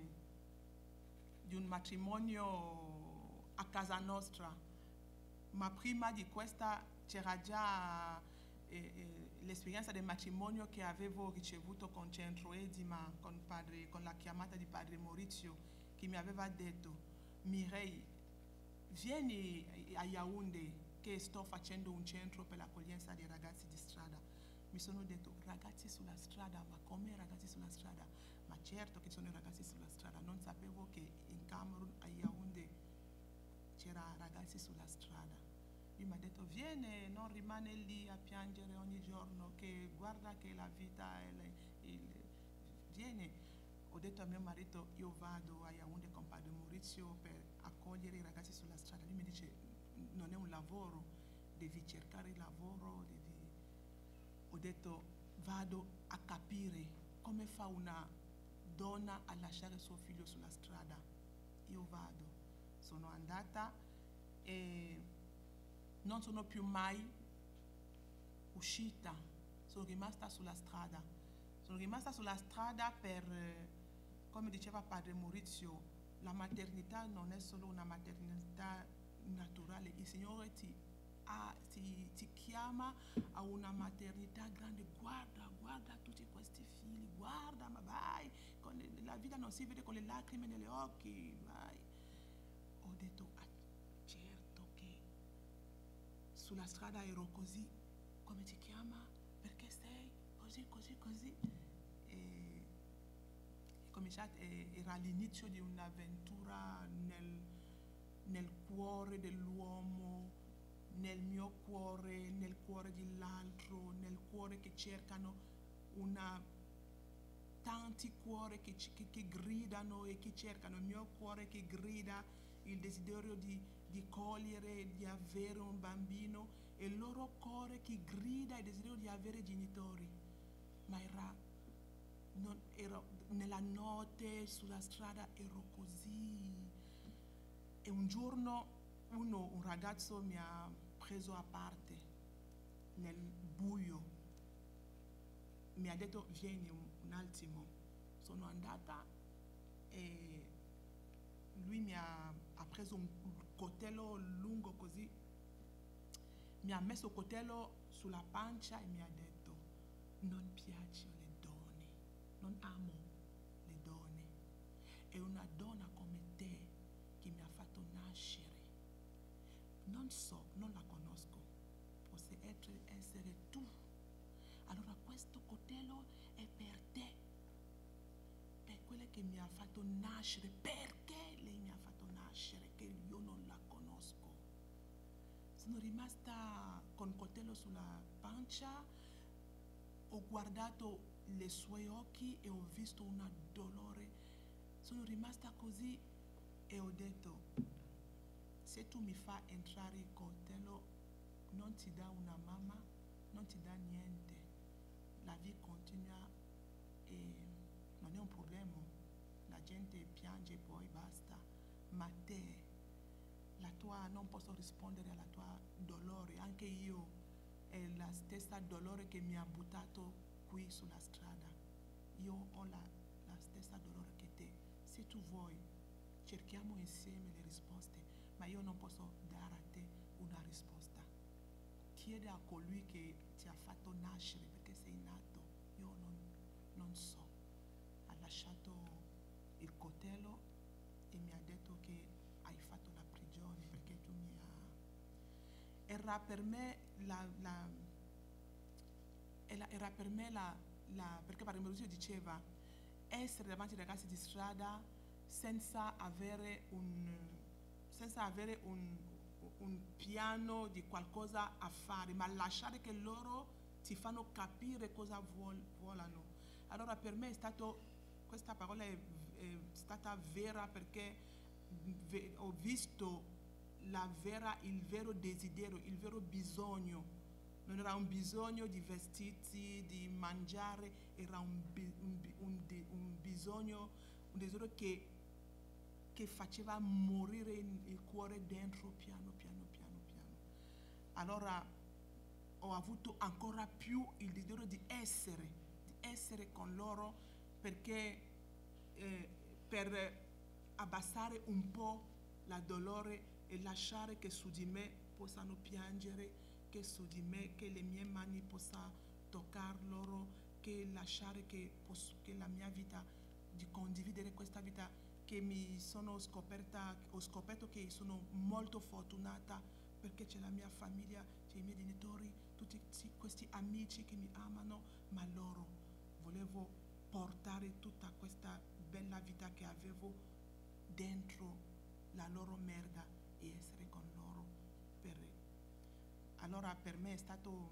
di un matrimonio a casa nostra, ma prima di questa c'era già eh, eh, l'esperienza del matrimonio che avevo ricevuto con Centro Edima, con, padre, con la chiamata di padre Maurizio, che mi aveva detto, Mireille, vieni a Yaoundé che sto facendo un centro per l'accoglienza dei ragazzi di strada. Mi sono detto, ragazzi sulla strada, ma come ragazzi sulla strada? Ma certo che sono i ragazzi sulla strada, non sapevo che in Camerun, a Yaoundé, c'era ragazzi sulla strada. Lui mi ha detto, vieni, non rimane lì a piangere ogni giorno, che guarda che la vita è le, il, vieni. Ho detto a mio marito, io vado a Yaoundé con padre Maurizio per accogliere i ragazzi sulla strada. Lui mi dice, non è un lavoro, devi cercare il lavoro, devi... Ho detto, vado a capire come fa una donna a lasciare suo figlio sulla strada. Io vado, sono andata e non sono più mai uscita, sono rimasta sulla strada. Sono rimasta sulla strada per, come diceva padre Maurizio, la maternità non è solo una maternità naturale, il Signore ti, ha, ti, ti chiama a una maternità grande. Guarda, guarda tutti questi figli, guarda, ma vai, con le, la vita non si vede con le lacrime negli occhi, vai. Ho detto, ah, certo che sulla strada ero così, come ti chiama? Perché sei così, così, così? E cominciato, era l'inizio di un'avventura nel, nel cuore dell'uomo, nel mio cuore, nel cuore dell'altro, nel cuore che cercano una, tanti cuori che, che, che gridano e che cercano, il mio cuore che grida il desiderio di, di cogliere, di avere un bambino, e il loro cuore che grida il desiderio di avere genitori. Ma era, non, ero nella notte, sulla strada, ero così. E un giorno uno, un ragazzo mi ha preso a parte nel buio, mi ha detto vieni un, un attimo. Sono andata e lui mi ha, ha preso un, un coltello lungo così, mi ha messo il coltello sulla pancia e mi ha detto non piacciono le donne, non amo le donne, è una donna come te che mi ha fatto nascere. Non so, non la conosco, possa essere tu. Allora questo coltello è per te, per quella che mi ha fatto nascere, perché lei mi ha fatto nascere, che io non la conosco. Sono rimasta con il coltello sulla pancia, ho guardato i suoi occhi e ho visto un dolore. Sono rimasta così e ho detto, se tu mi fai entrare il coltello, non ti dà una mamma, non ti dà niente. La vita continua e non è un problema. La gente piange e poi basta. Ma te, la tua, non posso rispondere alla tua dolore. Anche io è la stessa dolore che mi ha buttato qui sulla strada. Io ho la, la stessa dolore che te. Se tu vuoi, cerchiamo insieme le risposte. Ma io non posso dare a te una risposta. Chiede a colui che ti ha fatto nascere, perché sei nato. Io non, non so. Ha lasciato il coltello e mi ha detto che hai fatto la prigione perché tu mi hai... Era per me la... la era per me la... la perché padre Maurizio diceva essere davanti ai ragazzi di strada senza avere un, senza avere un, un piano di qualcosa a fare, ma lasciare che loro ti fanno capire cosa vuol, vogliono. Allora per me è stato, questa parola è, è stata vera perché ve, ho visto la vera, il vero desiderio, il vero bisogno. Non era un bisogno di vestiti, di mangiare, era un, un, un, un bisogno, un desiderio che, che faceva morire il cuore dentro piano, piano, piano, piano. Allora ho avuto ancora più il desiderio di essere, di essere con loro perché eh, per abbassare un po' la dolore e lasciare che su di me possano piangere, che su di me, che le mie mani possano toccare loro, che lasciare che, posso, che la mia vita, di condividere questa vita, che mi sono scoperta, ho scoperto che sono molto fortunata perché c'è la mia famiglia, c'è i miei genitori, tutti questi amici che mi amano, ma loro volevo portare tutta questa bella vita che avevo dentro la loro merda e essere con loro. Per... Allora per me è stato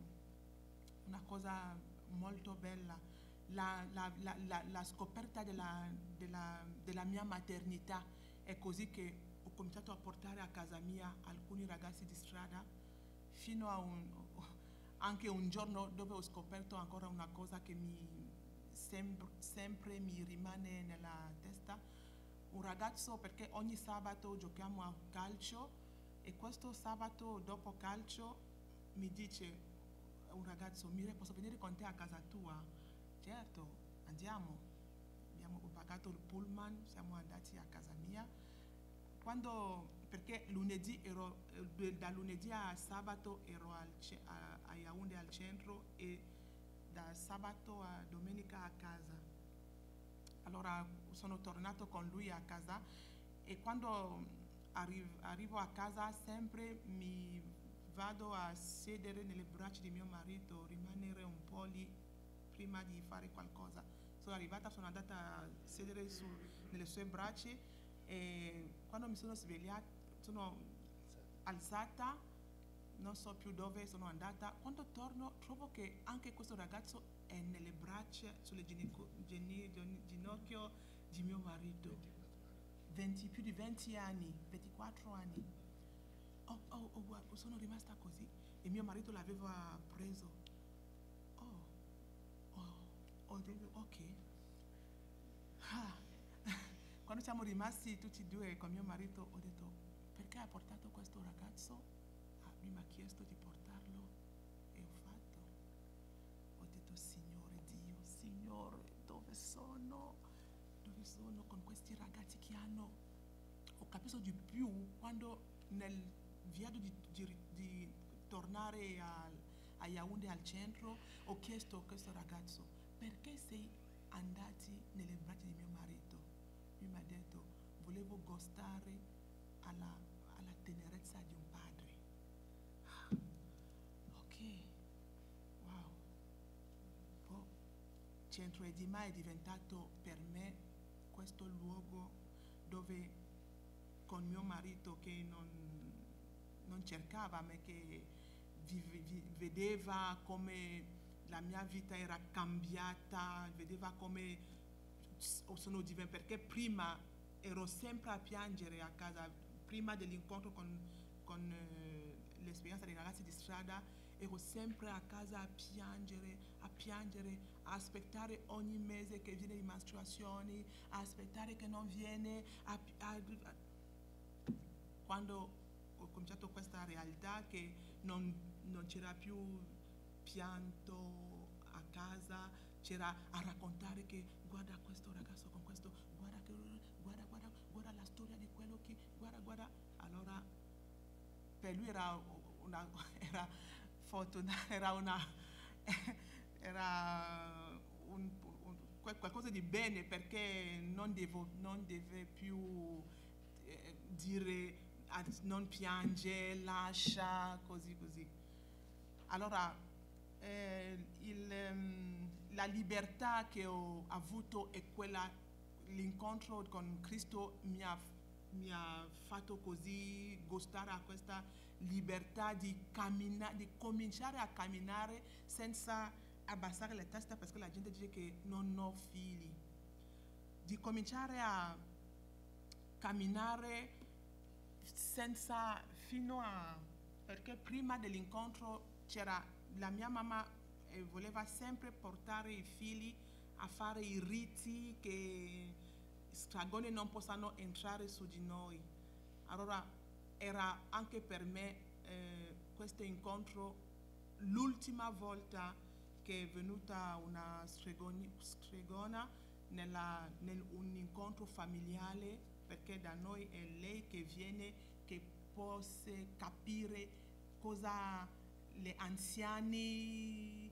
una cosa molto bella, la, la, la, la, la scoperta della, della, della mia maternità. È così che ho cominciato a portare a casa mia alcuni ragazzi di strada, fino a un, anche un giorno dove ho scoperto ancora una cosa che mi sempre, sempre mi rimane nella testa. Un ragazzo, perché ogni sabato giochiamo a calcio, e questo sabato dopo calcio mi dice un ragazzo: Mire, posso venire con te a casa tua? Certo, andiamo. Abbiamo pagato il pullman, siamo andati a casa mia. Quando, perché lunedì ero, da lunedì a sabato ero al, a, a Yaoundé al centro e da sabato a domenica a casa. Allora sono tornato con lui a casa e quando arrivo, arrivo a casa sempre mi vado a sedere nelle braccia di mio marito, rimanere un po' lì prima di fare qualcosa. Sono arrivata, sono andata a sedere su, nelle sue braccia e quando mi sono svegliata, sono alzata, non so più dove sono andata. Quando torno trovo che anche questo ragazzo è nelle braccia, sulle ginocchia di mio marito. venti, più di venti anni, ventiquattro anni. Oh, oh, oh, oh, sono rimasta così e mio marito l'aveva preso. Oh, oh, oh, ok. Ah. Quando siamo rimasti tutti e due con mio marito, ho detto: perché hai portato questo ragazzo? Ah, lui mi ha chiesto di portarlo e ho fatto. Ho detto: Signore Dio, Signore, dove sono? Dove sono con questi ragazzi che hanno... Ho capito di più quando nel viaggio di, di, di tornare a, a Yaoundé al centro ho chiesto a questo ragazzo: perché sei andati nelle braccia di mio marito? Lui mi ha detto: volevo gustare alla, alla tenerezza di un padre. Ok, wow. Oh. Centro Edima è diventato per me questo luogo dove con mio marito, che non, non cercava me, che vive, vi, vedeva come la mia vita era cambiata, vedeva come sono diventata, perché prima ero sempre a piangere a casa, prima dell'incontro con, con eh, l'esperienza dei ragazzi di strada, ero sempre a casa a piangere, a piangere, a aspettare ogni mese che viene le mestruazioni, a aspettare che non viene, a, a, a, quando ho cominciato questa realtà che non, non c'era più pianto a casa, c'era a raccontare che guarda questo ragazzo con questo, guarda, che, guarda, guarda, guarda la storia di quello che, guarda, guarda. Allora per lui era una, era fortunata, era una, era un, un, qualcosa di bene, perché non, devo, non deve più eh, dire non piange, lascia, così così. Allora eh, il, um, la libertà che ho avuto è quella, l'incontro con Cristo mi ha, mi ha fatto così gustare a questa libertà di, cammina, di cominciare a camminare senza abbassare la testa, perché la gente dice che non ho figli, di cominciare a camminare senza, fino a, perché prima dell'incontro c'era la mia mamma e voleva sempre portare i figli a fare i riti che stragoni non possano entrare su di noi. Allora era anche per me eh, questo incontro l'ultima volta che è venuta una stregoni, stregona nella, nel un incontro familiare, perché da noi è lei che viene, che possa capire cosa gli anziani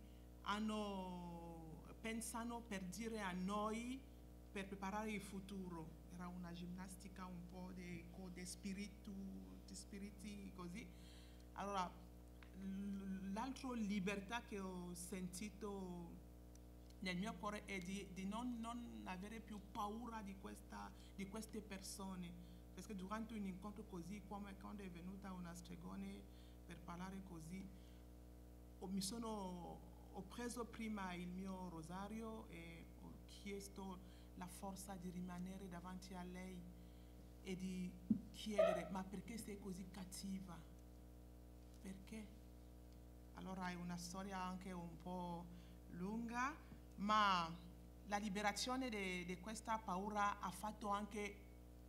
hanno, pensano per dire a noi per preparare il futuro. Era una ginnastica un po' di, di spiritu, di spiriti così. Allora, l'altra libertà che ho sentito nel mio cuore è di, di non, non avere più paura di, questa, di queste persone, perché durante un incontro così, come quando è venuta una stregone per parlare così, ho, mi sono, ho preso prima il mio rosario e ho chiesto la forza di rimanere davanti a lei e di chiedere: ma perché sei così cattiva? Perché? Allora è una storia anche un po' lunga, ma la liberazione di questa paura ha fatto anche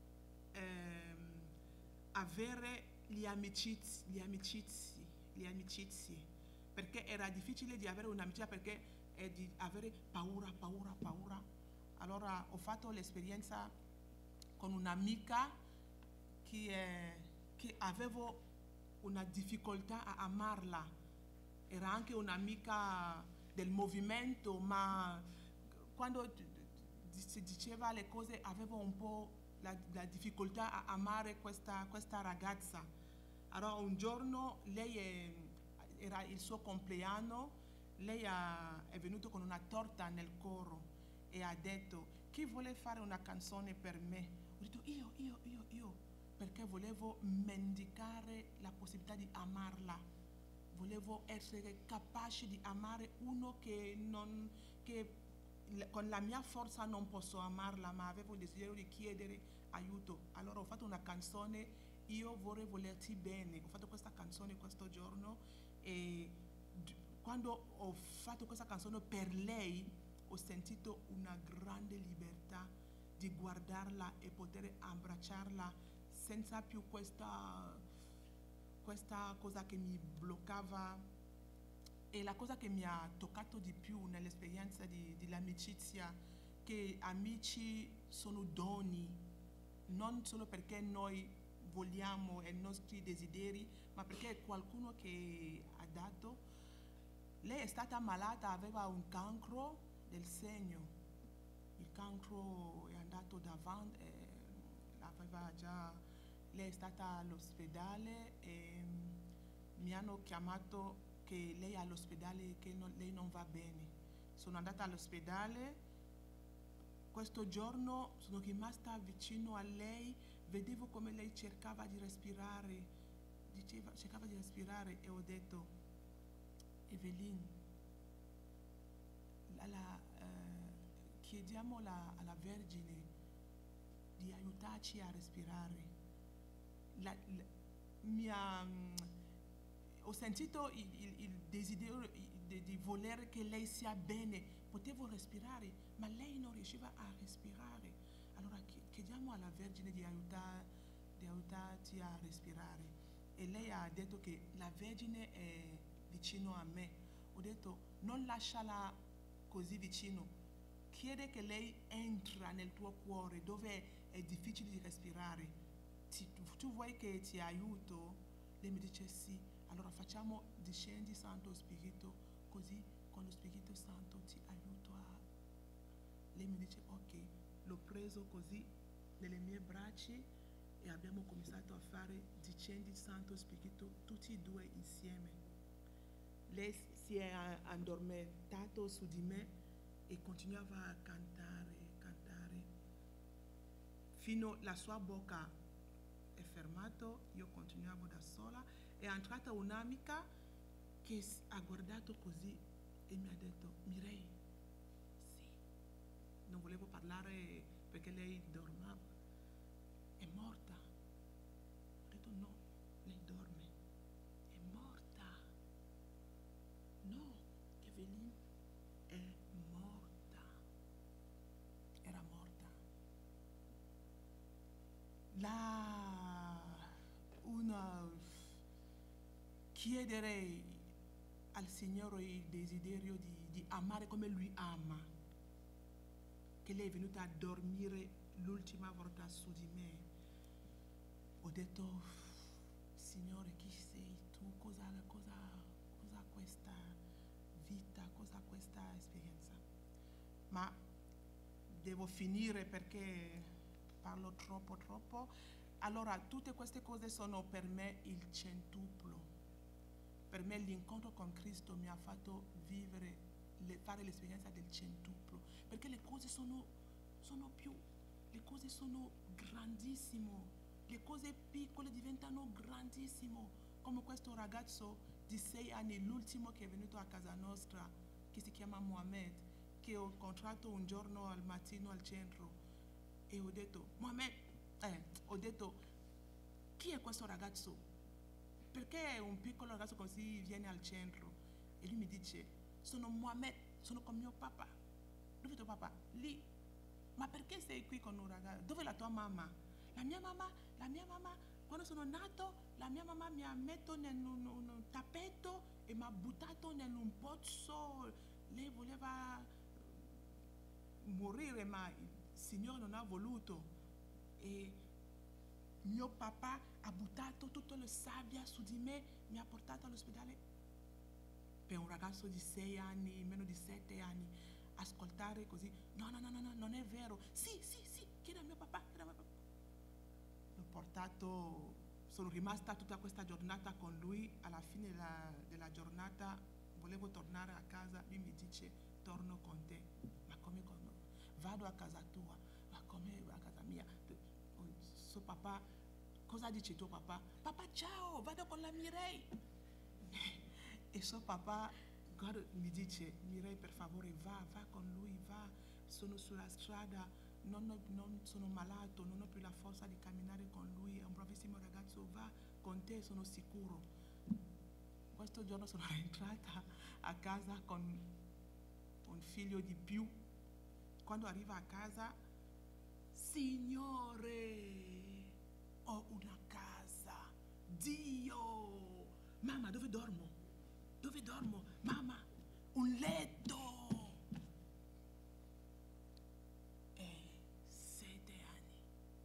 ehm, avere gli amicizi, gli amicizi, gli amicizi, perché era difficile di avere un'amicizia perché è di avere paura, paura, paura. Allora ho fatto l'esperienza con un'amica che, eh, che avevo una difficoltà a amarla. Era anche un'amica del movimento, ma quando si diceva le cose avevo un po' la, la difficoltà a amare questa, questa ragazza. Allora un giorno lei è, era il suo compleanno, lei ha, è venuta con una torta nel coro e ha detto: chi vuole fare una canzone per me? Ho detto io, io, io, io, perché volevo mendicare la possibilità di amarla, volevo essere capace di amare uno che, non, che con la mia forza non posso amarla, ma avevo il desiderio di chiedere aiuto. Allora ho fatto una canzone, io vorrei volerti bene. Ho fatto questa canzone questo giorno e quando ho fatto questa canzone per lei ho sentito una grande libertà di guardarla e poter abbracciarla senza più questa, questa cosa che mi bloccava. E la cosa che mi ha toccato di più nell'esperienza di, di l'amicizia, che amici sono doni, non solo perché noi vogliamo i nostri desideri, ma perché è qualcuno che ha dato. Lei è stata malata, aveva un cancro del seno, il cancro è andato davanti, eh, aveva già, lei è stata all'ospedale e mi hanno chiamato che lei è all'ospedale, che non, lei non va bene. Sono andata all'ospedale, questo giorno sono rimasta vicino a lei, vedevo come lei cercava di respirare, diceva, cercava di respirare e ho detto: Evelyn, la, la, eh, chiediamo la, alla Vergine di aiutarci a respirare. La, la, mi ha, ho sentito il, il, il desiderio di, di voler che lei sia bene, potevo respirare, ma lei non riusciva a respirare. Allora chiediamo alla Vergine di, aiutar, di aiutarci a respirare. E lei ha detto che la Vergine è vicino a me. Ho detto: non lasciala così vicino, chiede che lei entra nel tuo cuore dove è difficile di respirare. Ti, tu vuoi che ti aiuto? Lei mi dice sì. Allora facciamo: discendi Santo Spirito, così con lo Spirito Santo ti aiuto a... Lei mi dice ok, l'ho preso così nelle mie braccia e abbiamo cominciato a fare discendi Santo Spirito tutti e due insieme. Lei si è addormentato su di me e continuava a cantare, cantare, fino alla sua bocca è fermato, io continuavo da sola, è entrata un'amica che ha guardato così e mi ha detto, Mirei, sì, non volevo parlare perché lei dormava, è morta. Ho detto no, lei dorme, è morta. No, Evelyn è morta, era morta. La, una, chiederei al Signore il desiderio di, di amare come Lui ama, che lei è venuta a dormire l'ultima volta su di me. Ho detto, Signore, chi sei tu? Cosa, cosa, cosa questa vita, cosa questa esperienza? Ma devo finire perché parlo troppo, troppo. Allora, tutte queste cose sono per me il centuplo. Per me l'incontro con Cristo mi ha fatto vivere, le, fare l'esperienza del centuplo, perché le cose sono, sono più, le cose sono grandissime, le cose piccole diventano grandissime, come questo ragazzo di sei anni, l'ultimo che è venuto a casa nostra, che si chiama Mohamed, che ho incontrato un giorno al mattino al centro, e ho detto, Mohamed, eh, ho detto, chi è questo ragazzo? Perché un piccolo ragazzo così viene al centro? E lui mi dice, sono Mohamed, sono con mio papà. Dove è tuo papà? Lì. Ma perché sei qui con un ragazzo? Dove è la tua mamma? La mia mamma, la mia mamma, quando sono nato, la mia mamma mi ha messo in un, un, un tappeto e mi ha buttato in un pozzo. Lei voleva morire, ma il Signore non ha voluto. E mio papà ha buttato tutta la sabbia su di me, mi ha portato all'ospedale. Per un ragazzo di sei anni, meno di sette anni, ascoltare così, no, no, no, no, no, non è vero. Sì, sì, sì, chieda a mio papà, chieda a mio papà. L'ho portato, sono rimasta tutta questa giornata con lui. Alla fine della, della giornata volevo tornare a casa, lui mi dice, torno con te. Ma come, come? Vado a casa tua, ma come a casa mia? Suo papà, cosa dice tuo papà? Papà, ciao, vado con la Mirei. E suo papà guarda, mi dice, Mirei, per favore, va, va con lui, va. Sono sulla strada, non, ho, non sono malato, non ho più la forza di camminare con lui, è un bravissimo ragazzo, va con te, sono sicuro. Questo giorno sono rientrata a casa con un figlio di più. Quando arriva a casa, Signore, ho una casa, Dio, mamma, dove dormo? Dove dormo? Mamma, un letto. E sette anni.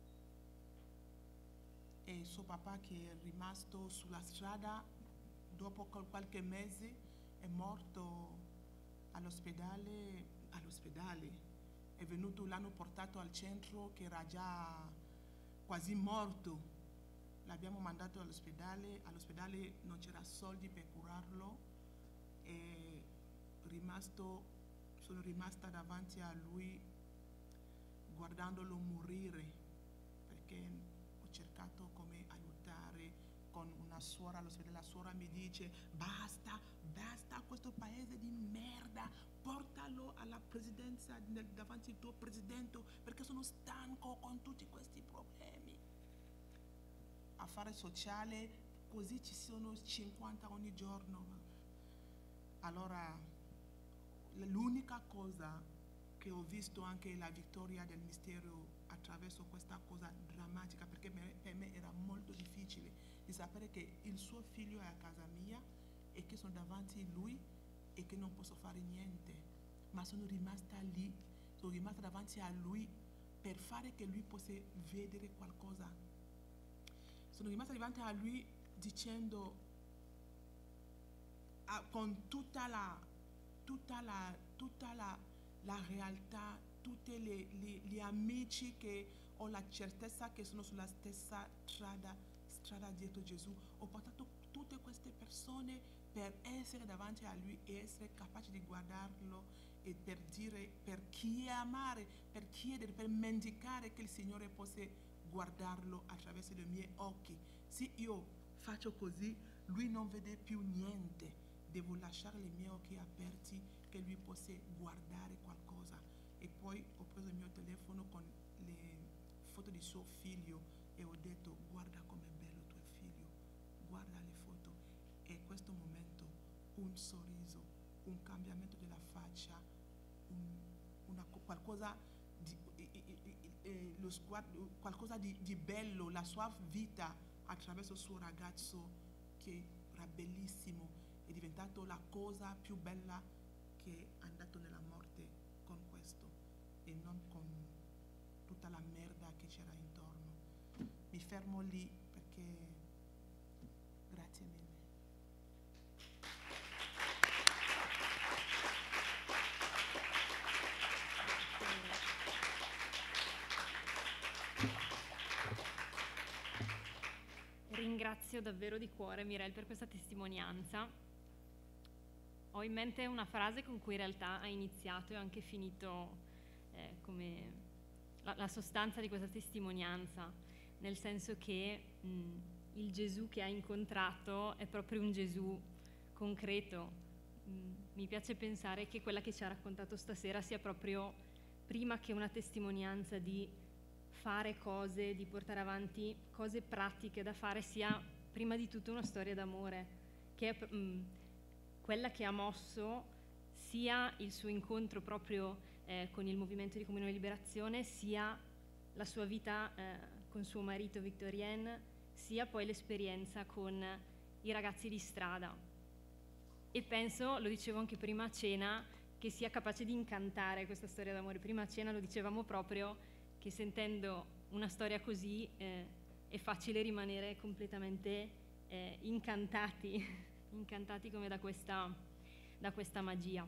E suo papà, che è rimasto sulla strada, dopo qualche mese è morto all'ospedale, all'ospedale. È venuto, l'hanno portato al centro che era già quasi morto. L'abbiamo mandato all'ospedale, all'ospedale non c'era soldi per curarlo e rimasto, sono rimasta davanti a lui guardandolo morire, perché ho cercato come aiutare con una suora all'ospedale. La suora mi dice, basta, basta questo paese di merda, portalo alla presidenza, davanti al tuo presidente, perché sono stanco con tutti questi problemi. Affare sociale, così ci sono cinquanta ogni giorno. Allora, l'unica cosa che ho visto anche la vittoria del mistero attraverso questa cosa drammatica, perché per me era molto difficile di sapere che il suo figlio è a casa mia e che sono davanti a lui e che non posso fare niente, ma sono rimasta lì, sono rimasta davanti a lui per fare che lui possa vedere qualcosa. Sono rimasta davanti a lui dicendo ah, con tutta la tutta la tutta la, la realtà, tutti gli amici che ho la certezza che sono sulla stessa strada, strada dietro Gesù. Ho portato tutte queste persone per essere davanti a lui e essere capaci di guardarlo e per dire, per chiamare, per chiedere, per mendicare che il Signore possa guardarlo attraverso i miei occhi. Se io faccio così, lui non vede più niente. Devo lasciare i miei occhi aperti che lui possa guardare qualcosa. E poi ho preso il mio telefono con le foto di suo figlio e ho detto: guarda com'è bello tuo figlio, guarda le foto. E in questo momento un sorriso, un cambiamento della faccia, un, una, qualcosa di, eh, eh, eh, lo sguardo, qualcosa di, di bello, la sua vita attraverso il suo ragazzo che era bellissimo, è diventato la cosa più bella che è andato nella morte con questo e non con tutta la merda che c'era intorno. Mi fermo lì perché grazie mille. Ringrazio davvero di cuore Mireille per questa testimonianza. Ho in mente una frase con cui in realtà ha iniziato e anche finito eh, come la, la sostanza di questa testimonianza, nel senso che mh, il Gesù che ha incontrato è proprio un Gesù concreto. Mh, mi piace pensare che quella che ci ha raccontato stasera sia proprio, prima che una testimonianza di fare cose, di portare avanti cose pratiche da fare, sia prima di tutto una storia d'amore, che è mh, quella che ha mosso sia il suo incontro proprio eh, con il movimento di Comunione e Liberazione, sia la sua vita eh, con suo marito Victorien, sia poi l'esperienza con i ragazzi di strada. E penso, lo dicevo anche prima a cena, che sia capace di incantare questa storia d'amore. Prima a cena lo dicevamo proprio, che sentendo una storia così eh, è facile rimanere completamente eh, incantati, incantati come da questa, da questa magia.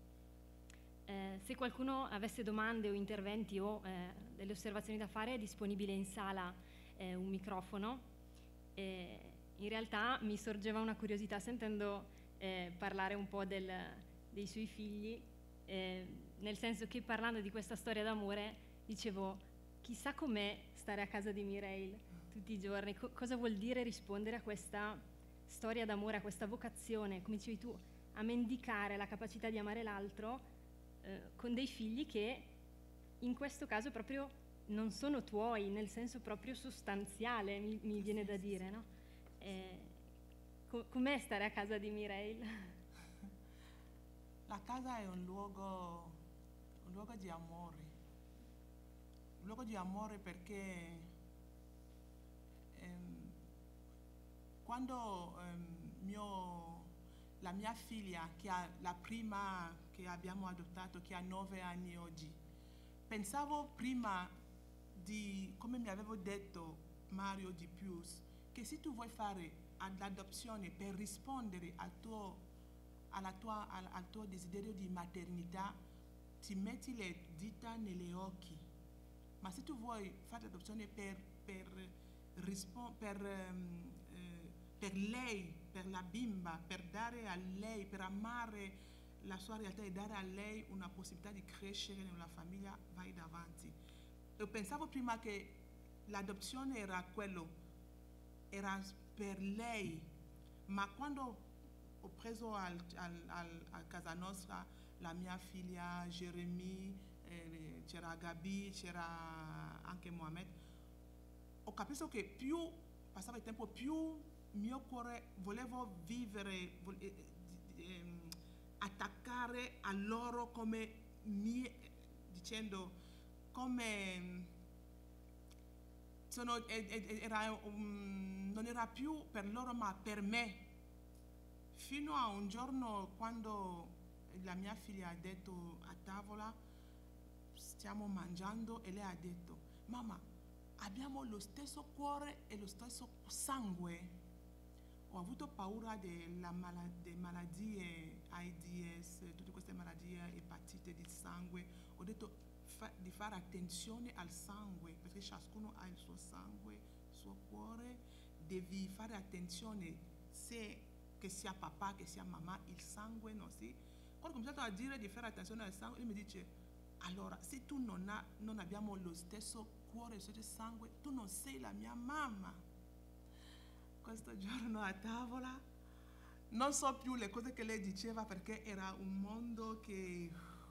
Eh, se qualcuno avesse domande o interventi o eh, delle osservazioni da fare, è disponibile in sala eh, un microfono. Eh, in realtà mi sorgeva una curiosità sentendo eh, parlare un po' del, dei suoi figli, eh, nel senso che parlando di questa storia d'amore dicevo: chissà com'è stare a casa di Mireille tutti i giorni, Co- cosa vuol dire rispondere a questa storia d'amore, a questa vocazione, come dicevi tu, a mendicare la capacità di amare l'altro eh, con dei figli che in questo caso proprio non sono tuoi, nel senso proprio sostanziale, mi, mi viene da dire, no? Eh, co- com'è stare a casa di Mireille? La casa è un luogo, un luogo di amore. Un luogo di amore perché ehm, quando ehm, mio, la mia figlia, che ha, la prima che abbiamo adottato, che ha nove anni oggi, pensavo prima di, come mi avevo detto Mario Di Pius, che se tu vuoi fare l'adozione per rispondere al tuo, alla tua, al, al tuo desiderio di maternità, ti metti le dita negli occhi. Ma se tu vuoi fare l'adozione per, per, rispon- per, um, eh, per lei, per la bimba, per dare a lei, per amare la sua realtà e dare a lei una possibilità di crescere nella famiglia, vai davanti. Io pensavo prima che l'adozione era quello, era per lei, ma quando ho preso al, al, al, a casa nostra la mia figlia Jeremy, eh, c'era Gabi, c'era anche Mohamed, ho capito che più passava il tempo, più mio cuore volevo vivere, vo- eh, eh, attaccare a loro come mie, dicendo come sono, era, um, non era più per loro ma per me, fino a un giorno quando la mia figlia ha detto a tavola, stiamo mangiando, e lei ha detto: mamma, abbiamo lo stesso cuore e lo stesso sangue. Ho avuto paura delle mala- de maladie AIDS, tutte queste maladie, epatite di sangue. Ho detto fa- di fare attenzione al sangue, perché ciascuno ha il suo sangue, il suo cuore. Devi fare attenzione, se che sia papà, che sia mamma, il sangue, no, sì? quando ho cominciato a dire di fare attenzione al sangue, lui mi dice, allora, se tu non, ha, non abbiamo lo stesso cuore, lo stesso sangue, tu non sei la mia mamma. Questo giorno a tavola, non so più le cose che lei diceva perché era un mondo che...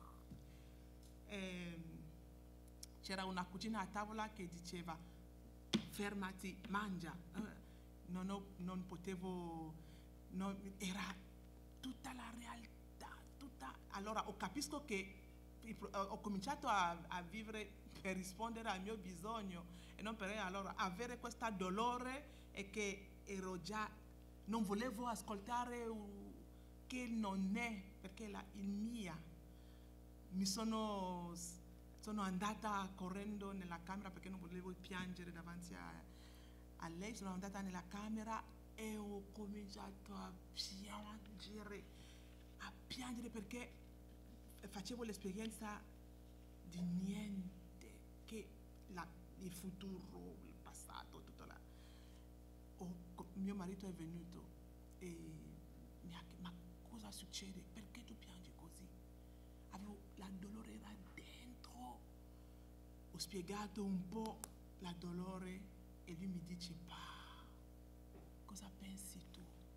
Eh, c'era una cucina a tavola che diceva, fermati, mangia. Eh, non, ho, non potevo... Non, era tutta la realtà, tutta... Allora, ho capisco che ho cominciato a, a vivere per rispondere al mio bisogno e non per allora avere questo dolore e che ero già, non volevo ascoltare uh, che non è, perché la, il mia. Mi sono, sono andata correndo nella camera perché non volevo piangere davanti a, a lei, sono andata nella camera e ho cominciato a piangere, a piangere perché facevo l'esperienza di niente, che la, il futuro, il passato, tutto là. Oh, mio marito è venuto e mi ha chiesto, ma cosa succede? Perché tu piangi così? Avevo, la dolore era dentro. Ho spiegato un po' la dolore e lui mi dice, pa, cosa pensi tu?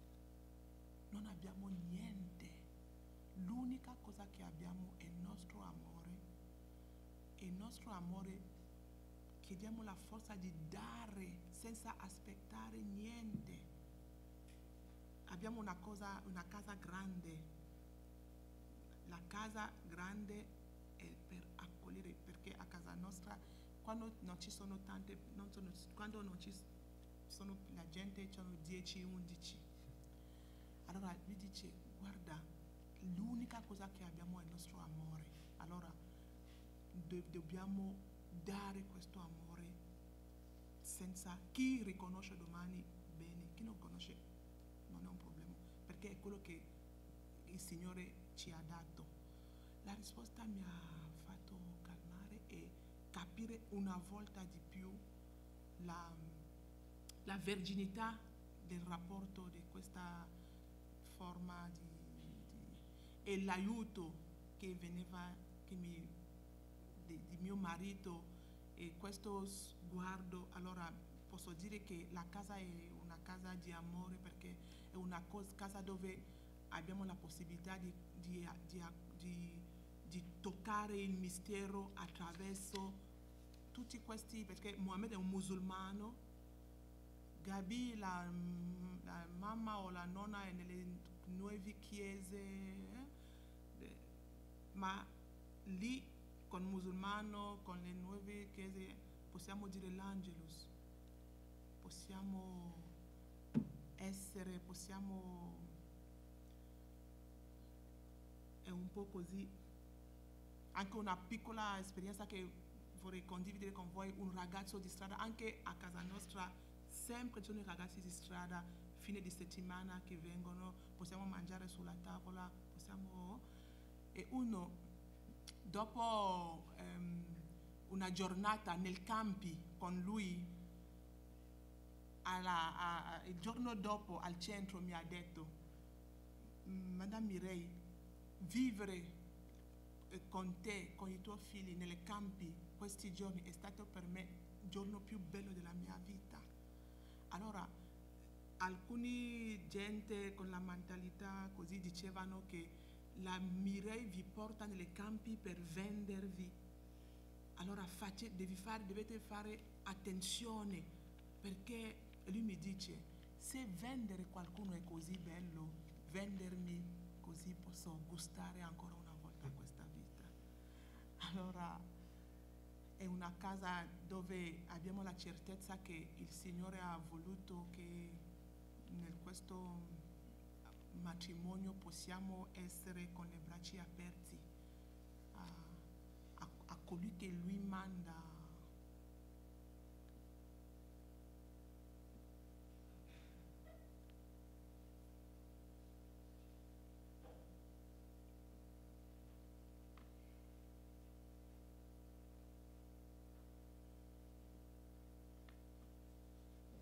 Non abbiamo niente. L'unica cosa che abbiamo è il nostro amore e il nostro amore chiediamo la forza di dare senza aspettare niente. Abbiamo una cosa, una casa grande. La casa grande è per accogliere, perché a casa nostra quando non ci sono tante, non sono, quando non ci sono la gente, sono dieci undici. Allora lui dice, guarda, l'unica cosa che abbiamo è il nostro amore, allora do- dobbiamo dare questo amore senza, chi riconosce domani bene, chi non conosce non è un problema, perché è quello che il Signore ci ha dato. La risposta mi ha fatto calmare e capire una volta di più la, la verginità del rapporto di questa forma di e l'aiuto che veniva che mi, di, di mio marito e questo sguardo. Allora posso dire che la casa è una casa di amore perché è una cosa, casa dove abbiamo la possibilità di, di, di, di, di toccare il mistero attraverso tutti questi, perché Mohammed è un musulmano, Gabi la, la mamma o la nonna è nelle nuove chiese, eh? Ma lì con musulmano, con le nuove chiese possiamo dire l'Angelus, possiamo essere, possiamo, è un po' così. Anche una piccola esperienza che vorrei condividere con voi, un ragazzo di strada, anche a casa nostra sempre ci sono i ragazzi di strada, fine di settimana che vengono, possiamo mangiare sulla tavola, possiamo... E uno, dopo um, una giornata nel campi con lui, alla, a, a, il giorno dopo al centro mi ha detto, Madame Mireille, vivere con te, con i tuoi figli nei campi questi giorni è stato per me il giorno più bello della mia vita. Allora, alcuni gente con la mentalità così dicevano che la Mireille vi porta nei campi per vendervi. Allora face, devi fare, dovete fare attenzione, perché lui mi dice, se vendere qualcuno è così bello, vendermi così posso gustare ancora una volta questa vita. Allora è una casa dove abbiamo la certezza che il Signore ha voluto che nel questo matrimonio possiamo essere con le braccia aperti a, a, a colui che lui manda.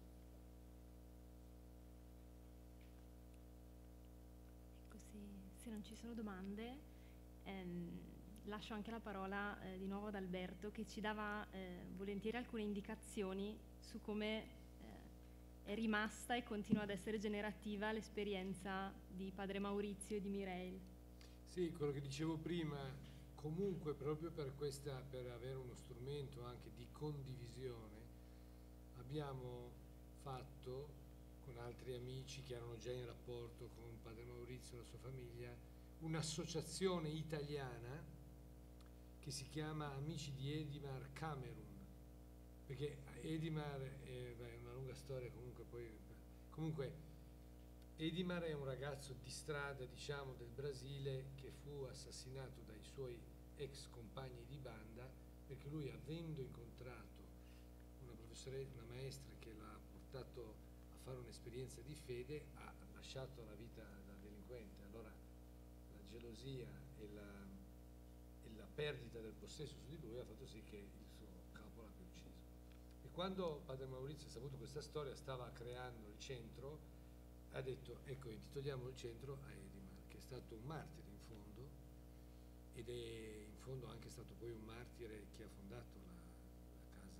Se non ci sono domande, ehm, lascio anche la parola eh, di nuovo ad Alberto, che ci dava eh, volentieri alcune indicazioni su come eh, è rimasta e continua ad essere generativa l'esperienza di padre Maurizio e di Mireille. Sì, quello che dicevo prima, comunque proprio per, questa, per avere uno strumento anche di condivisione, abbiamo fatto con altri amici che erano già in rapporto con padre Maurizio e la sua famiglia, un'associazione italiana che si chiama Amici di Edimar Camerun, perché Edimar è, beh, è una lunga storia, comunque poi comunque Edimar è un ragazzo di strada, diciamo, del Brasile, che fu assassinato dai suoi ex compagni di banda perché lui, avendo incontrato una professoressa, una maestra che l'ha portato a fare un'esperienza di fede, ha lasciato la vita da delinquente. Allora la gelosia e la, e la perdita del possesso su di lui ha fatto sì che il suo capo l'abbia ucciso. E quando padre Maurizio ha saputo questa storia, stava creando il centro, ha detto: ecco, intitoliamo il centro a Edimar, che è stato un martire in fondo, ed è in fondo anche stato poi un martire che ha fondato la, la casa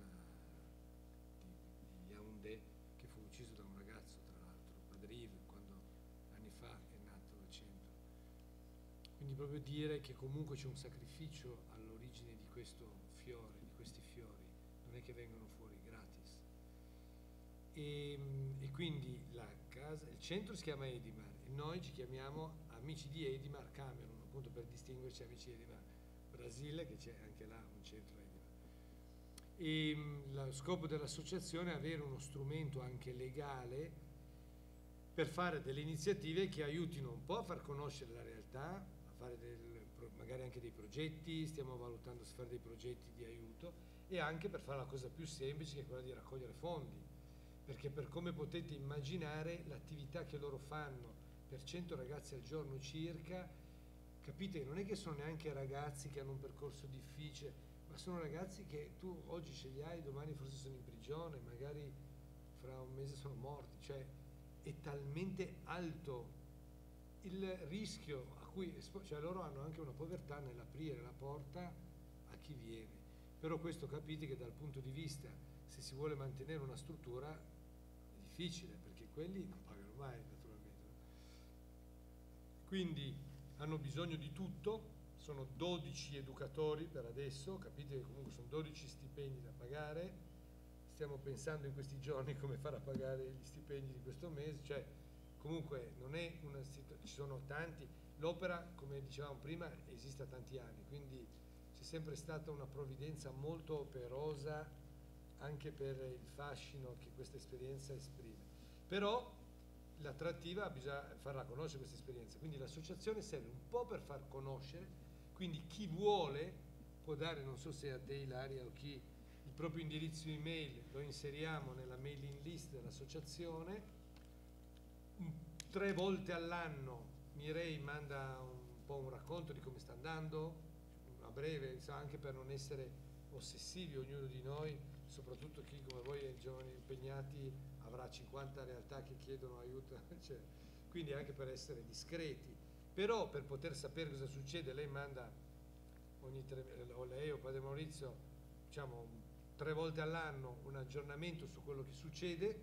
di, di Yaoundé, che fu ucciso da un ragazzo, tra l'altro, padre Yves, quando anni fa è nato il centro. Quindi proprio dire che comunque c'è un sacrificio all'origine di questo fiore, di questi fiori, non è che vengono fuori gratis. E, e quindi la casa, il centro si chiama Edimar e noi ci chiamiamo Amici di Edimar Camerun, appunto per distinguerci Amici di Edimar Brasile, che c'è anche là un centro Edimar. E lo scopo dell'associazione è avere uno strumento anche legale per fare delle iniziative che aiutino un po' a far conoscere la realtà, a fare del, magari anche dei progetti, stiamo valutando se fare dei progetti di aiuto, e anche per fare la cosa più semplice, che è quella di raccogliere fondi, perché per come potete immaginare l'attività che loro fanno per cento ragazzi al giorno circa, capite che non è che sono neanche ragazzi che hanno un percorso difficile, ma sono ragazzi che tu oggi ce li hai, domani forse sono in prigione, magari fra un mese sono morti, cioè è talmente alto il rischio a cui, cioè loro hanno anche una povertà nell'aprire la porta a chi viene. Però questo capite che dal punto di vista, se si vuole mantenere una struttura, è difficile, perché quelli non pagano mai, naturalmente. Quindi hanno bisogno di tutto, sono dodici educatori per adesso, capite che comunque sono dodici stipendi da pagare, stiamo pensando in questi giorni come fare a pagare gli stipendi di questo mese, cioè comunque non è una situazione, ci sono tanti, l'opera, come dicevamo prima, esiste da tanti anni, quindi c'è sempre stata una provvidenza molto operosa anche per il fascino che questa esperienza esprime. Però l'attrattiva bisogna farla conoscere questa esperienza, quindi l'associazione serve un po' per far conoscere, quindi chi vuole può dare, non so se a te Ilaria o chi, il proprio indirizzo email, lo inseriamo nella mailing list dell'associazione. Tre volte all'anno Mireille manda un po' un racconto di come sta andando, a breve, anche per non essere ossessivi ognuno di noi, soprattutto chi come voi è giovani impegnati, avrà cinquanta realtà che chiedono aiuto, cioè, quindi anche per essere discreti. Però per poter sapere cosa succede, lei manda ogni tre, o lei o padre Maurizio, diciamo tre volte all'anno un aggiornamento su quello che succede.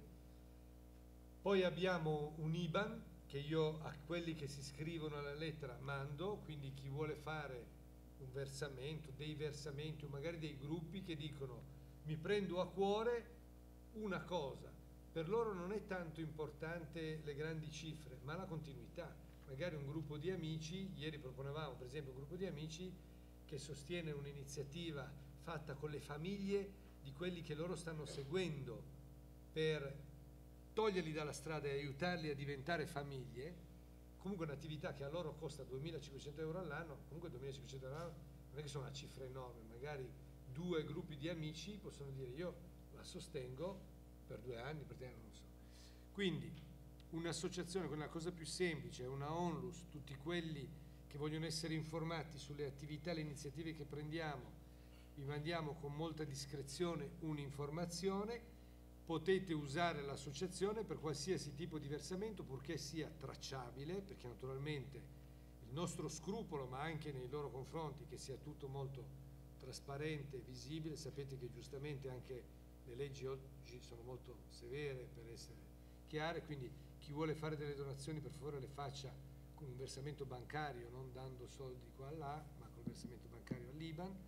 Poi abbiamo un I B A N che io a quelli che si iscrivono alla lettera mando, quindi chi vuole fare un versamento, dei versamenti o magari dei gruppi che dicono mi prendo a cuore una cosa, per loro non è tanto importante le grandi cifre, ma la continuità. Magari un gruppo di amici, ieri proponevamo per esempio un gruppo di amici che sostiene un'iniziativa fatta con le famiglie di quelli che loro stanno seguendo per toglierli dalla strada e aiutarli a diventare famiglie, comunque un'attività che a loro costa duemilacinquecento euro all'anno, comunque duemilacinquecento euro all'anno non è che sono una cifra enorme, magari due gruppi di amici possono dire io la sostengo per due anni, per tre anni, non lo so. Quindi un'associazione con una cosa più semplice, una onlus, tutti quelli che vogliono essere informati sulle attività, le iniziative che prendiamo, vi mandiamo con molta discrezione un'informazione, potete usare l'associazione per qualsiasi tipo di versamento purché sia tracciabile, perché naturalmente il il nostro scrupolo, ma anche nei loro confronti, che sia tutto molto trasparente, visibile. Sapete che giustamente anche le leggi oggi sono molto severe per essere chiare, quindi chi vuole fare delle donazioni per favore le faccia con un versamento bancario, non dando soldi qua e là, ma col versamento bancario all'I B A N.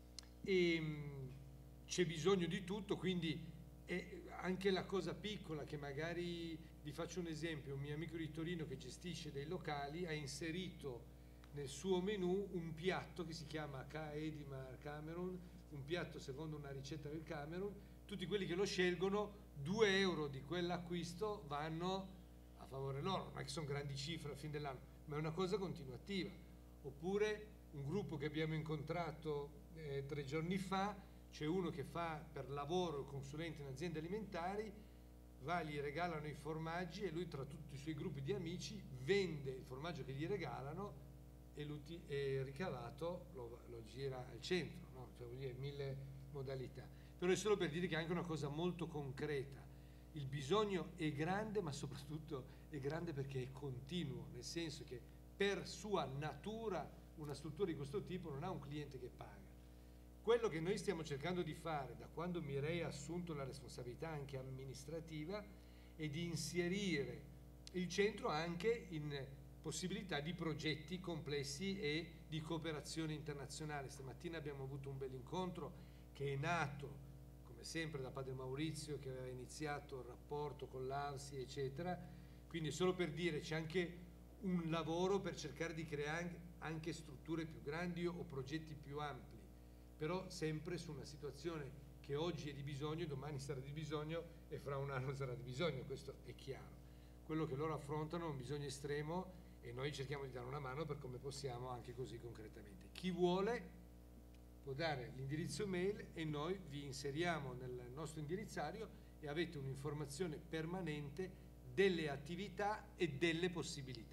E mh, c'è bisogno di tutto, quindi è anche la cosa piccola che magari, vi faccio un esempio, un mio amico di Torino che gestisce dei locali ha inserito nel suo menù un piatto che si chiama K. Edimar Cameron, un piatto secondo una ricetta del Cameron. Tutti quelli che lo scelgono, due euro di quell'acquisto vanno a favore loro, non è che sono grandi cifre alla fine dell'anno, ma è una cosa continuativa. Oppure un gruppo che abbiamo incontrato eh, tre giorni fa, c'è uno che fa per lavoro consulente in aziende alimentari, va, gli regalano i formaggi e lui tra tutti i suoi gruppi di amici vende il formaggio che gli regalano e il ricavato lo, lo gira al centro, no? Cioè, vuol dire mille modalità. Però è solo per dire che è anche una cosa molto concreta. Il bisogno è grande, ma soprattutto è grande perché è continuo, nel senso che per sua natura una struttura di questo tipo non ha un cliente che paga. Quello che noi stiamo cercando di fare, da quando Mireia ha assunto la responsabilità anche amministrativa, è di inserire il centro anche in possibilità di progetti complessi e di cooperazione internazionale. Stamattina abbiamo avuto un bel incontro che è nato, come sempre, da Padre Maurizio, che aveva iniziato il rapporto con l'A N S I, eccetera. Quindi solo per dire, c'è anche un lavoro per cercare di creare anche strutture più grandi o progetti più ampi, però sempre su una situazione che oggi è di bisogno, domani sarà di bisogno e fra un anno sarà di bisogno, questo è chiaro. Quello che loro affrontano è un bisogno estremo e noi cerchiamo di dare una mano per come possiamo, anche così concretamente. Chi vuole può dare l'indirizzo mail e noi vi inseriamo nel nostro indirizzario e avete un'informazione permanente delle attività e delle possibilità.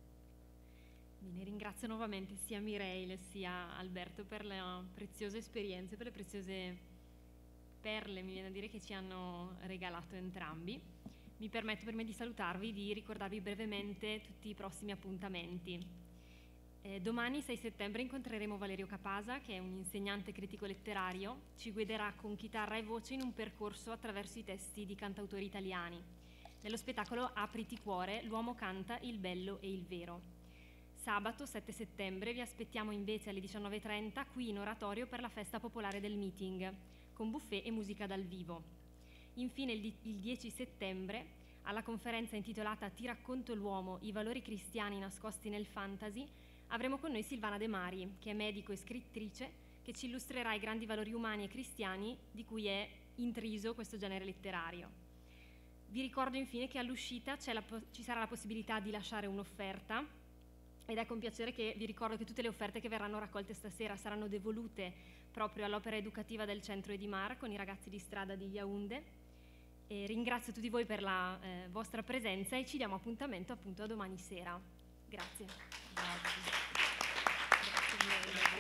Bene, ringrazio nuovamente sia Mireille sia Alberto per le preziose esperienze, per le preziose perle, mi viene a dire, che ci hanno regalato entrambi. Mi permetto, prima di salutarvi, di ricordarvi brevemente tutti i prossimi appuntamenti. Eh, domani, sei settembre, incontreremo Valerio Capasa, che è un insegnante critico letterario. Ci guiderà con chitarra e voce in un percorso attraverso i testi di cantautori italiani. Nello spettacolo Apriti cuore, l'uomo canta il bello e il vero. Sabato sette settembre vi aspettiamo invece alle diciannove e trenta qui in oratorio per la festa popolare del meeting, con buffet e musica dal vivo. Infine il, il dieci settembre, alla conferenza intitolata Ti racconto l'uomo, i valori cristiani nascosti nel fantasy, avremo con noi Silvana De Mari, che è medico e scrittrice, che ci illustrerà i grandi valori umani e cristiani di cui è intriso questo genere letterario. Vi ricordo infine che all'uscita c'è la, ci sarà la possibilità di lasciare un'offerta, ed è con piacere che vi ricordo che tutte le offerte che verranno raccolte stasera saranno devolute proprio all'opera educativa del Centro Edimar con i ragazzi di strada di Yaoundé. E ringrazio tutti voi per la eh, vostra presenza e ci diamo appuntamento appunto a domani sera. Grazie. Grazie. Grazie mille.